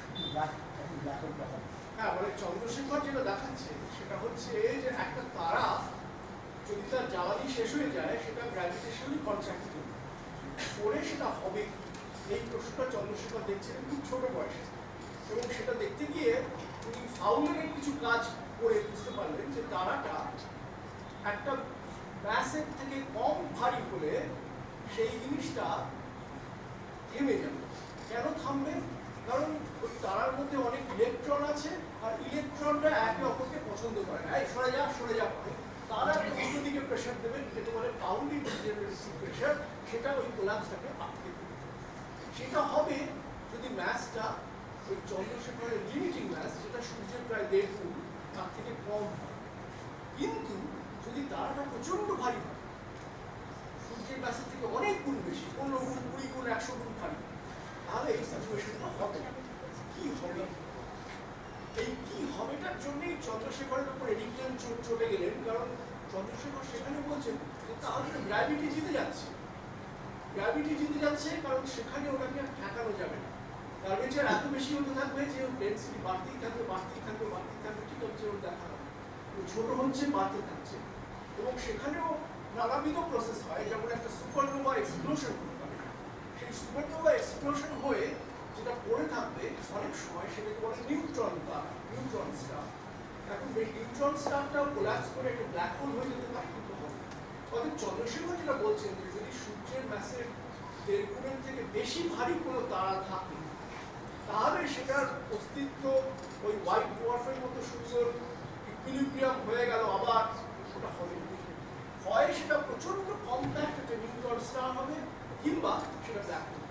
হ্যাঁ, চন্দ্রশেখর যেটা দেখাচ্ছে সেটা হচ্ছে যে একটা তারা যদি তার জ্বালানি শেষ হয়ে যায়, সেটা গ্র্যাভিটেশনালি কন্ট্রাক্ট করে সেটা হবে। এই প্রশ্নটা চন্দ্রশেখর দেখছেন খুব ছোট বয়সে, এবং সেটা দেখতে গিয়ে উনি ফাউলারের কিছু কাজ করে বুঝতে পারলেন যে তারাটা একটা ম্যাসের থেকে কম ভারী হলে সেই জিনিসটা থেমে যাবে। কেন থামবে? কারণ ওই তারার মধ্যে অনেক ইলেকট্রন আছে, আর ইলেকট্রনরা একে অপরকে পছন্দ করে না, এই সরে যা করে। তারা উল্টো দিকে প্রেশার দেবে, যেটা বলে পাউন্ডিং প্রেশার, সেটা ওই কোলাপসটাকে আটকে দেবে। সেটা হবে যদি ম্যাসটা ওই চন্দ্রশেখরের লিমিটিং ম্যাস, যেটা সূর্যের প্রায় 1.5 গুণ তার থেকে কম হয়। কিন্তু যদি তারাটা প্রচন্ড ভারী হয়, সূর্যের ম্যাসের থেকে অনেক গুণ বেশি, 15 গুণ, 20 গুণ, 100 গুণ ভারী, তাহলে এই সিচুয়েশনটা হবে। কি হবে? এই কি হবেটার জন্যই চন্দ্রশেখরের উপর এডিকশন চলে গেলেন। কারণ চন্দ্রশেখর সেখানে বলছেন যে তাহলে গ্র্যাভিটি জিতে যাচ্ছে, কারণ সেখানে ওটাকে আর ঠেকানো যাবে না। কার্ভেচার এত বেশি হতে থাকবে যে ডেন্সিটি বাড়তেই থাকবে, ঠিক হচ্ছে ওর দেখা হবে, ছোট হচ্ছে, বাড়তে থাকছে। এবং সেখানেও নানাবিধ প্রসেস হয়, যেমন একটা সুপারনোভা এক্সপ্লোশন হতে পারে। সেই সুপারনোভা এক্সপ্লোশন হয়ে যেটা পড়ে থাকবে অনেক সময়, সেটাকে বলে নিউট্রন স্টার। এখন এই নিউট্রন স্টারটাও কোল্যাপস করে একটা ব্ল্যাক হোল হয়ে যেতে পারে, কিন্তু হবে। অর্থাৎ চন্দ্রশেখর যেটা বলছেন যে যদি সূর্যের ম্যাসের 1.5 গুণের থেকে বেশি ভারী কোনো তারা থাকে, তাহলে সেটার অস্তিত্ব ওই হোয়াইট ডোয়ার্ফের মতো সুন্দর ইকুইলিব্রিয়াম হয়ে গেল, আবার ওটা হবে। হয় সেটা প্রচন্ড কম্প্যাক্ট একটা নিউট্রন স্টার হবে, কিংবা সেটা ব্ল্যাক হোল।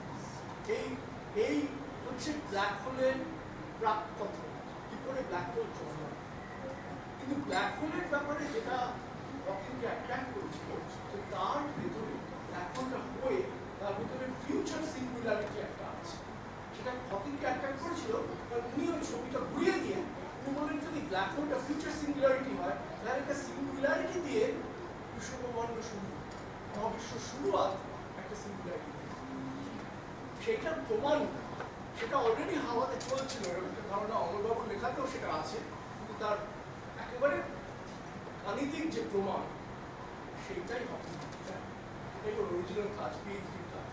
এই হচ্ছে ব্ল্যাক হোলের প্রাকপথ, কি করে ব্ল্যাক হোল জন্ম। কিন্তু ব্ল্যাক হোলের ব্যাপারে যেটা হকিংকে অ্যাট্রাক্ট করেছিল, যে তার ভেতরে ব্ল্যাক হোলটা হয়ে তার ভিতরে ফিউচার সিঙ্গুলারিটি একটা আছে, সেটা হকিংকে অ্যাট্রাক্ট করেছিল। সেইটার প্রমাণ সেটা অলরেডি হাওয়াতে চলছিল, এরকম একটা ধারণা অমরবাবুর লেখাতেও সেটা আছে, কিন্তু তার একেবারে গাণিতিক যে প্রমাণ সেইটাই হকিং, এটাই ওর অরিজিনাল কাজ, পিএইচডির কাজ।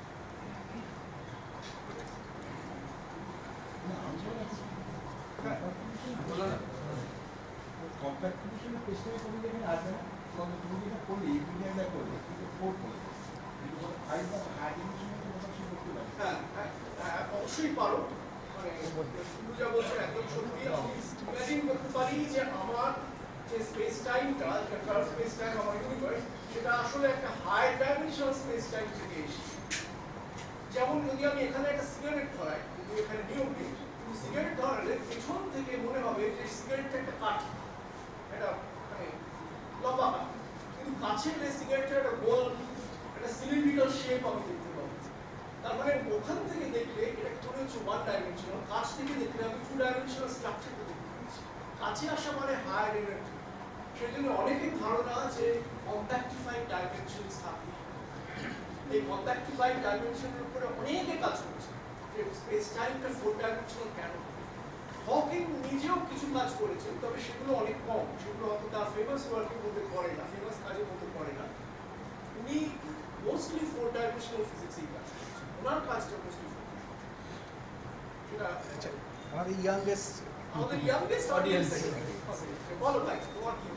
কম্প্যাক্টিভিশনের পেছনে তুমি যেখানে আসবে না, তুমি যেটা করলে ইঞ্জিনিয়ারটা করলে কিন্তু ফোর করলে কিন্তু হাই বা হাই ডিভিশনের কোনো কিছু করতে পারে। হ্যাঁ, অবশ্যই পারো। মানে শুরু যা বলছেন একদম সত্যি। আমি ইমাজিন করতে পারি যে আমার যে স্পেস টাইমটা, যেটা কার্ভ স্পেস টাইম আমার ইউনিভার্স, সেটা আসলে একটা হাই ডাইমেনশনাল স্পেস টাইম থেকে এসেছে। যেমন যদি আমি এখানে একটা সিগারেট ধরাই, কিন্তু এখানে নিয়ম নেই, কিন্তু সিগারেট ধরালে পেছন থেকে মনে হবে যে সিগারেটটা একটা কাঠি, একটা মানে লম্বা কাঠি, কিন্তু কাছে এলে সিগারেটের একটা গোল, একটা সিলিন্ড্রিক্যাল শেপ আমি দেখতে পাবো। তার মানে ওখান থেকে দেখলে এটা মনে হচ্ছে ওয়ান ডাইমেনশনাল, কাছ থেকে দেখলে আমি টু ডাইমেনশনাল স্ট্রাকচারটা দেখতে পাচ্ছি। কাছে আসা মানে হায়ার এনার্জি। সেই জন্য অনেকের ধারণা যে কম্প্যাক্টিফাইড ডাইমেনশনস থাকে। এই কম্প্যাক্টিফাইড ডাইমেনশনের উপরে অনেকে কাজ করেছে, যে স্পেস টাইমটা ফোর ডাইমেনশনাল কেন। হকিং নিজেও কিছু কাজ করেছেন, তবে সেগুলো অনেক কম, সেগুলো হয়তো তার ফেমাস ওয়ার্কের মধ্যে পড়ে না, ফেমাস কাজের মধ্যে পড়ে না। উনি মোস্টলি ফোর ডাইমেনশনাল ফিজিক্সেই কাজ করেছেন, ওনার কাজটা মোস্টলি সেটা আমাদের ইয়াংগেস্ট অডিয়েন্স। বলো ভাই, তোমার কি?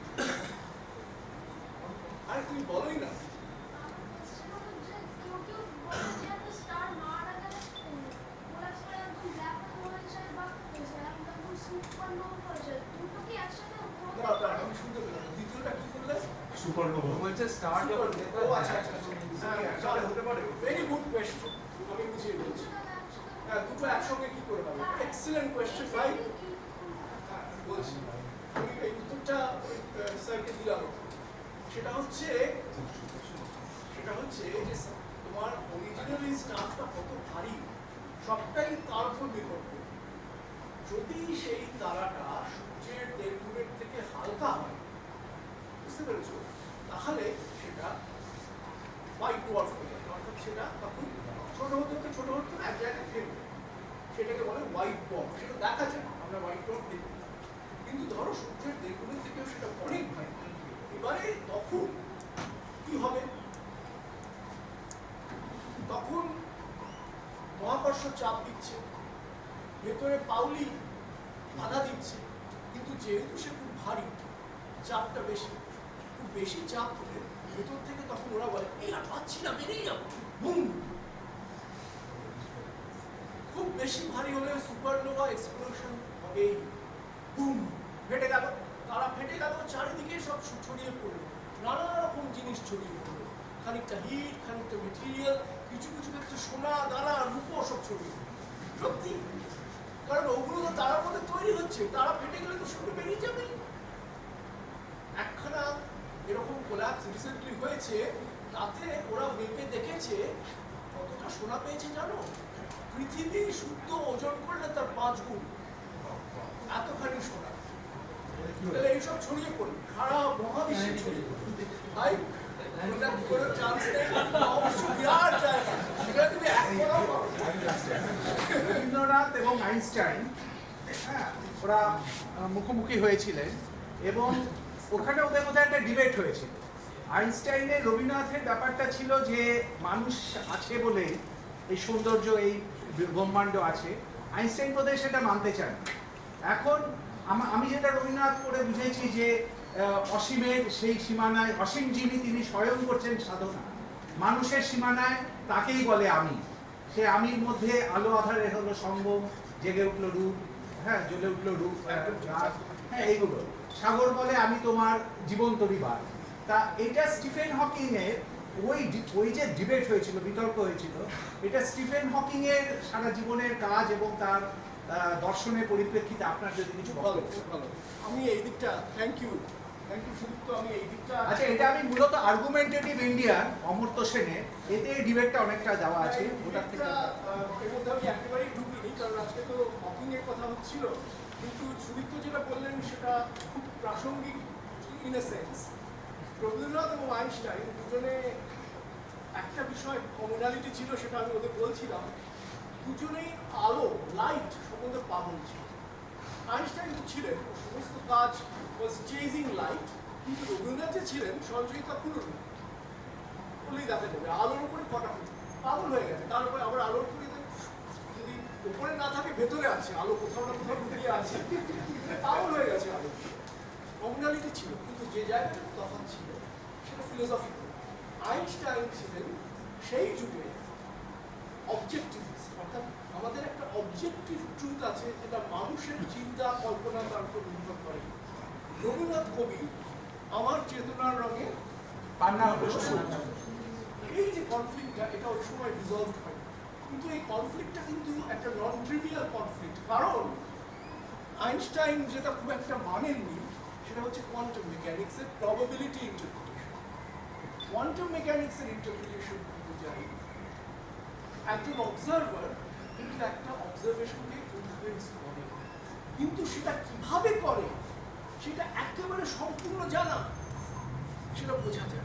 আরে তুমি বলোই না। আমি শুনতে পেলাম দ্বিতীয়টা কি করলে? সুপারনোভা বলছে স্টার যখন দেখো। আচ্ছা, হতে পারে। ভেরি গুড কোয়েশ্চেন, আমি বুঝিয়ে বলছি। দুটো একসঙ্গে কি করে হবে? এক্সেলেন্ট কোয়েশ্চেন ভাই। বলছি আমি এই উত্তরটা স্যারকে দিলাম। সেটা হচ্ছে যে তোমার অরিজিনালি স্টারটা কত ভারী সবটাই তার উপর নির্ভর করে। যদি সেই তারাটা সূর্যের 1.5 গুণের থেকে হালকা হয়, বুঝতে পেরেছো, তাহলে সেটা হোয়াইট ডোয়ার্ফ হয়ে যাবে। অর্থাৎ সেটা তখন ছোট হতে এক জায়গায় থেমে, সেটাকে বলে হোয়াইট ডোয়ার্ফ। সেটা দেখা যায়, আমরা হোয়াইট ডোয়ার্ফ দেখি, কিন্তু ধরো সূর্যের 1.5 গুণের থেকেও সেটা অনেক ভারী। এবারে তখন কি হবে? তখন মহাকর্ষ চাপ দিচ্ছে, ভেতরে পাউলি বাধা দিচ্ছে, কিন্তু যেহেতু সে খুব ভারী, চাপটা বেশি, খুব বেশি চাপ হলে ভেতর থেকে তখন ওরা বলে এই আর পাচ্ছি না, বেরিয়ে যাবো, বুম। খুব বেশি ভারী হলে সুপারনোভা এক্সপ্লোশন হবে, বুম, ফেটে গেল, তারা ফেটে গেল, চারিদিকে সব ছড়িয়ে পড়লো, নানা রকম জিনিস ছড়িয়ে পড়লো, খানিকটা হিট, খানিকটা মেটেরিয়াল, কিছু কিছু ক্ষেত্রে সোনা, দানা, রূপো সব ছড়িয়ে পড়লো। সত্যি, কারণ ওগুলো তো তারার মধ্যে তৈরি হচ্ছে, তারা ফেটে গেলে তো শুরু বেরিয়ে যাবে। একখানা এরকম কোলাপস রিসেন্টলি হয়েছে, তাতে ওরা মেপে দেখেছে কতটা সোনা পেয়েছে জানো? পৃথিবী শুদ্ধ ওজন করলে তার 5 গুণ, এতখানি সোনা। তাহলে এইসব ছড়িয়ে পড়ল, সারা মহাবিশ্বে ছড়িয়ে পড়ল। ভাই ওটার কোনো চান্স নেই, অবশ্য বিরাট জায়গা, সেটা তুমি রবীন্দ্রনাথ এবং আইনস্টাইন, হ্যাঁ, ওরা মুখোমুখি হয়েছিলেন এবং ওখানে ওদের মধ্যে একটা ডিবেট হয়েছিল। আইনস্টাইনের রবীন্দ্রনাথের ব্যাপারটা ছিল যে মানুষ আছে বলে এই সৌন্দর্য, এই ব্রহ্মাণ্ড আছে, আইনস্টাইন বোধহয় সেটা মানতে চান। এখন আমি যেটা রবীন্দ্রনাথ করে বুঝেছি যে অসীমের সেই সীমানায়, অসীম যিনি তিনি স্বয়ং করছেন সাধনা, মানুষের সীমানায় তাকেই বলে আমি। সে আমির মধ্যে আলো আধারে হলো সঙ্গম, জেগে উঠলো রূপ, হ্যাঁ, জ্বলে উঠলো রূপ, হ্যাঁ, এইগুলো। সাগর বলে আমি তোমার জীবন্ত বিবার। তা এটা স্টিফেন হকিং এর ওই যে ডিবেট হয়েছিল, বিতর্ক হয়েছিল, এটা স্টিফেন হকিং এর সারা জীবনের কাজ এবং তার দর্শনের পরিপ্রেক্ষিতে আপনার যদি কিছু ভালো। আমি এই দিকটা থ্যাংক ইউ সুদীপ্ত, আমি এই দিকটা আচ্ছা, এটা আমি মূলত আর্গুমেন্টেটিভ ইন্ডিয়ান অমর্ত্য সেনের, এতে এই ডিবেটটা অনেকটা দেওয়া আছে। ওটার থেকে এর মধ্যে আমি একেবারেই ঢুকিনি, কারণ আজকে তো হকিং এর কথা হচ্ছিল, কিন্তু সুদীপ্ত যেটা বললেন সেটা খুব প্রাসঙ্গিক ইন এ সেন্স। রবীন্দ্রনাথ এবং আইনস্টাইন দুজনে একটা বিষয় কমনালিটি ছিল, সেটা আমি ওদের বলছিলাম দুজনেই আলো লাইট সম্বন্ধে পাগল ছিল। আইনস্টাইন ছিলেন সমস্ত কাজ ওয়াজ চেজিং লাইট, কিন্তু রবীন্দ্রনাথ যে ছিলেন সঞ্চয়িতা খুলুন বলেই দেখা যাবে আলোর উপরে কটা পাগল হয়ে গেছে। তার উপরে আবার আলোর উপরে যদি উপরে না থাকে ভেতরে আছে আলো, কোথাও না কোথাও ঢুকিয়ে আছে, পাগল হয়ে গেছে আলো। কমিউনালিটি ছিল, কিন্তু যে জায়গাটা তখন ছিল সেটা ফিলোসফি। আইনস্টাইন ছিলেন সেই যুগে অবজেক্টিভ, অর্থাৎ আমাদের একটা অবজেক্টিভ ট্রুথ আছে যেটা মানুষের চিন্তা কল্পনা তার উপর নির্ভর করে। রবীন্দ্রনাথ কবি আমার চেতনার রঙে পান্না এই যে কনফ্লিক্টটা, এটা ওই সময় রিজলভ হয়, কিন্তু এই কনফ্লিক্টটা কিন্তু একটা নন ট্রিভিয়াল কনফ্লিক্ট। কারণ আইনস্টাইন যেটা খুব একটা মানেননি সেটা হচ্ছে কোয়ান্টাম মেকানিক্সের প্রবাবিলিটি ইন্টারপ্রিটেশন। কোয়ান্টাম মেকানিক্সের ইন্টারপ্রিটেশন অনুযায়ী একজন অবজারভার কিন্তু একটা অবজারভেশনকে ইনফ্লুয়েন্স করে, কিন্তু সেটা কিভাবে করে সেটা একেবারে সম্পূর্ণ জানা, সেটা বোঝা যায়।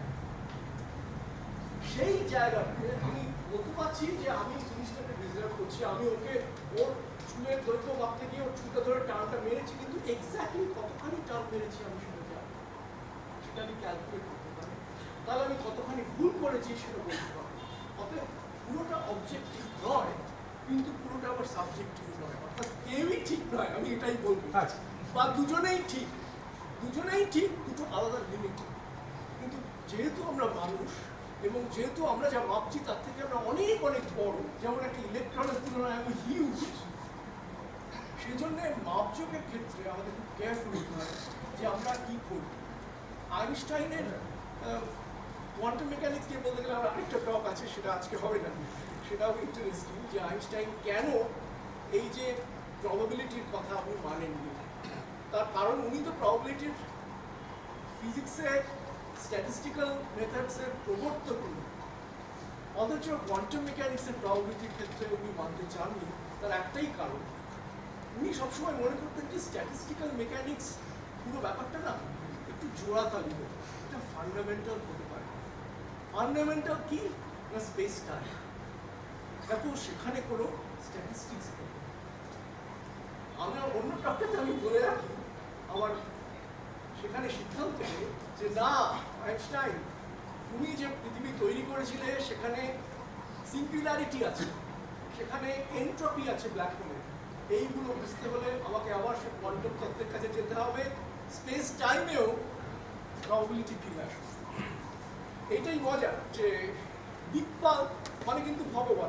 সেই জায়গাতে আমি বলতে পারছি যে আমি জিনিসটাকে ডিজার্ভ করছি, আমি ওকে ওর চুলের দৈর্ঘ্য মাপতে গিয়ে ওর চুলটা ধরে টানটা মেরেছি, কিন্তু এক্স্যাক্টলি কতখানি টান মেরেছি আমি সেটা জানি, সেটা আমি ক্যালকুলেট করতে পারি। তাহলে আমি কতখানি ভুল করেছি সেটা বলতে পারি। অতএব পুরোটা অবজেক্টিভ নয়, কিন্তু পুরোটা আবার সাবজেক্টিভ নয়, অর্থাৎ কেউই ঠিক নয়, আমি এটাই বলবো। বা দুজনেই ঠিক, দুজনেই ঠিক, দুটো আলাদা লিমিট। কিন্তু যেহেতু আমরা মানুষ এবং যেহেতু আমরা যা ভাবছি তার থেকে আমরা অনেক অনেক বড়, যেমন একটা ইলেকট্রনের তুলনায় আমি হিউজ, সেই জন্য মাপযোগের ক্ষেত্রে আমাদের খুব কেয়ারফুল হতে হয় যে আমরা কি করি। আইনস্টাইনের কোয়ান্টাম মেকানিক্স নিয়ে বলতে গেলে আমার আরেকটা টক আছে, সেটা আজকে হবে না, সেটাও ইন্টারেস্টিং যে আইনস্টাইন কেন এই যে প্রবাবিলিটির কথা আপনি মানেননি। তার কারণ উনি তো প্রবাবিলিটির ফিজিক্সের স্ট্যাটিস্টিক্যাল মেথডসের প্রবর্তক উনি, অথচ কোয়ান্টাম মেকানিক্সের প্রবাবিলিটির ক্ষেত্রে উনি মানতে চাননি। তার একটাই কারণ, উনি সবসময় মনে করতেন যে স্ট্যাটিস্টিক্যাল মেকানিক্স পুরো ব্যাপারটা না একটু জোড়াতালি, এটা ফান্ডামেন্টাল হতে পারে। ফান্ডামেন্টাল কি না স্পেস টাইম, দেখো সেখানে কোনো স্ট্যাটিস্টিক্স নেই। আমরা অন্য টপিকে আমি বলে রাখি আমার সেখানে সিদ্ধান্ত নেই যে না আইনস্টাইন তুমি যে পৃথিবী তৈরি করেছিলে সেখানে সিঙ্গুলারিটি আছে, সেখানে এনট্রপি আছে ব্ল্যাক হোলে, এইগুলো বুঝতে হলে আমাকে আবার সে কোয়ান্টাম তত্ত্বের কাছে যেতে হবে, স্পেস টাইমেও প্রবাবিলিটি ফিরে আসবে। এইটাই মজা যে বিগ মানে কিন্তু ভগবান।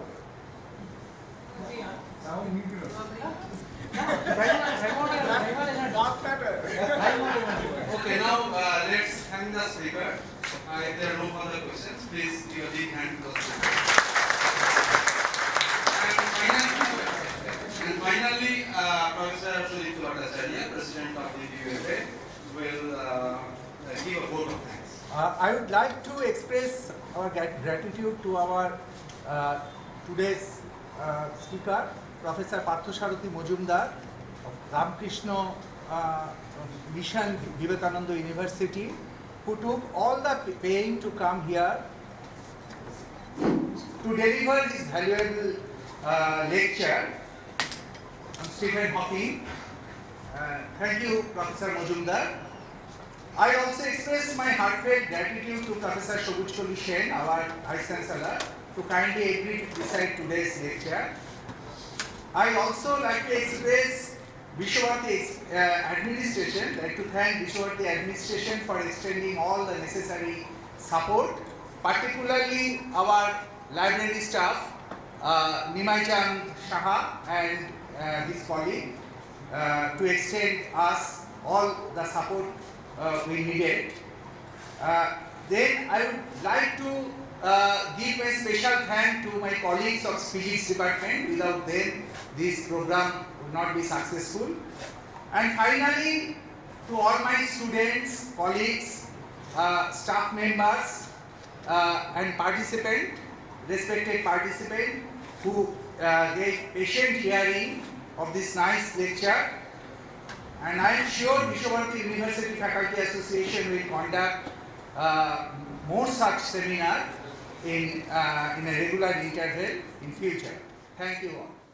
Okay, now let's thank the speaker. If there are no further questions, please give a big hand to the speaker. And finally, Professor Sudipto Bhattacharya, President of the DUFA, will give a vote of thanks. I would like to express our gratitude to our today's speaker, Professor Parthasarathi Majumdar of Ramakrishna Mission Vivekananda University, who took all the pain to come here to deliver this valuable lecture on Stephen Hawking. Thank you, Professor Majumdar. I also express my heartfelt gratitude to Professor Shobuj Koli Sen, our Vice Chancellor, to kindly agree to preside today's lecture. I also like to express Vishwabhanati administration, like to thank Vishwabhanati administration for extending all the necessary support, particularly our library staff, Nimai Chan Shaha and his colleague, to extend us all the support we needed. Then I would like to give a special thank to my colleagues of physics department. Without them, this program would not be successful. And finally, to all my students, colleagues, staff members, and participants, respected participants who gave patient hearing of this nice lecture. And I am sure Vishwabhanati University Faculty Association will conduct more such seminar in a regular interval in future. Thank you all.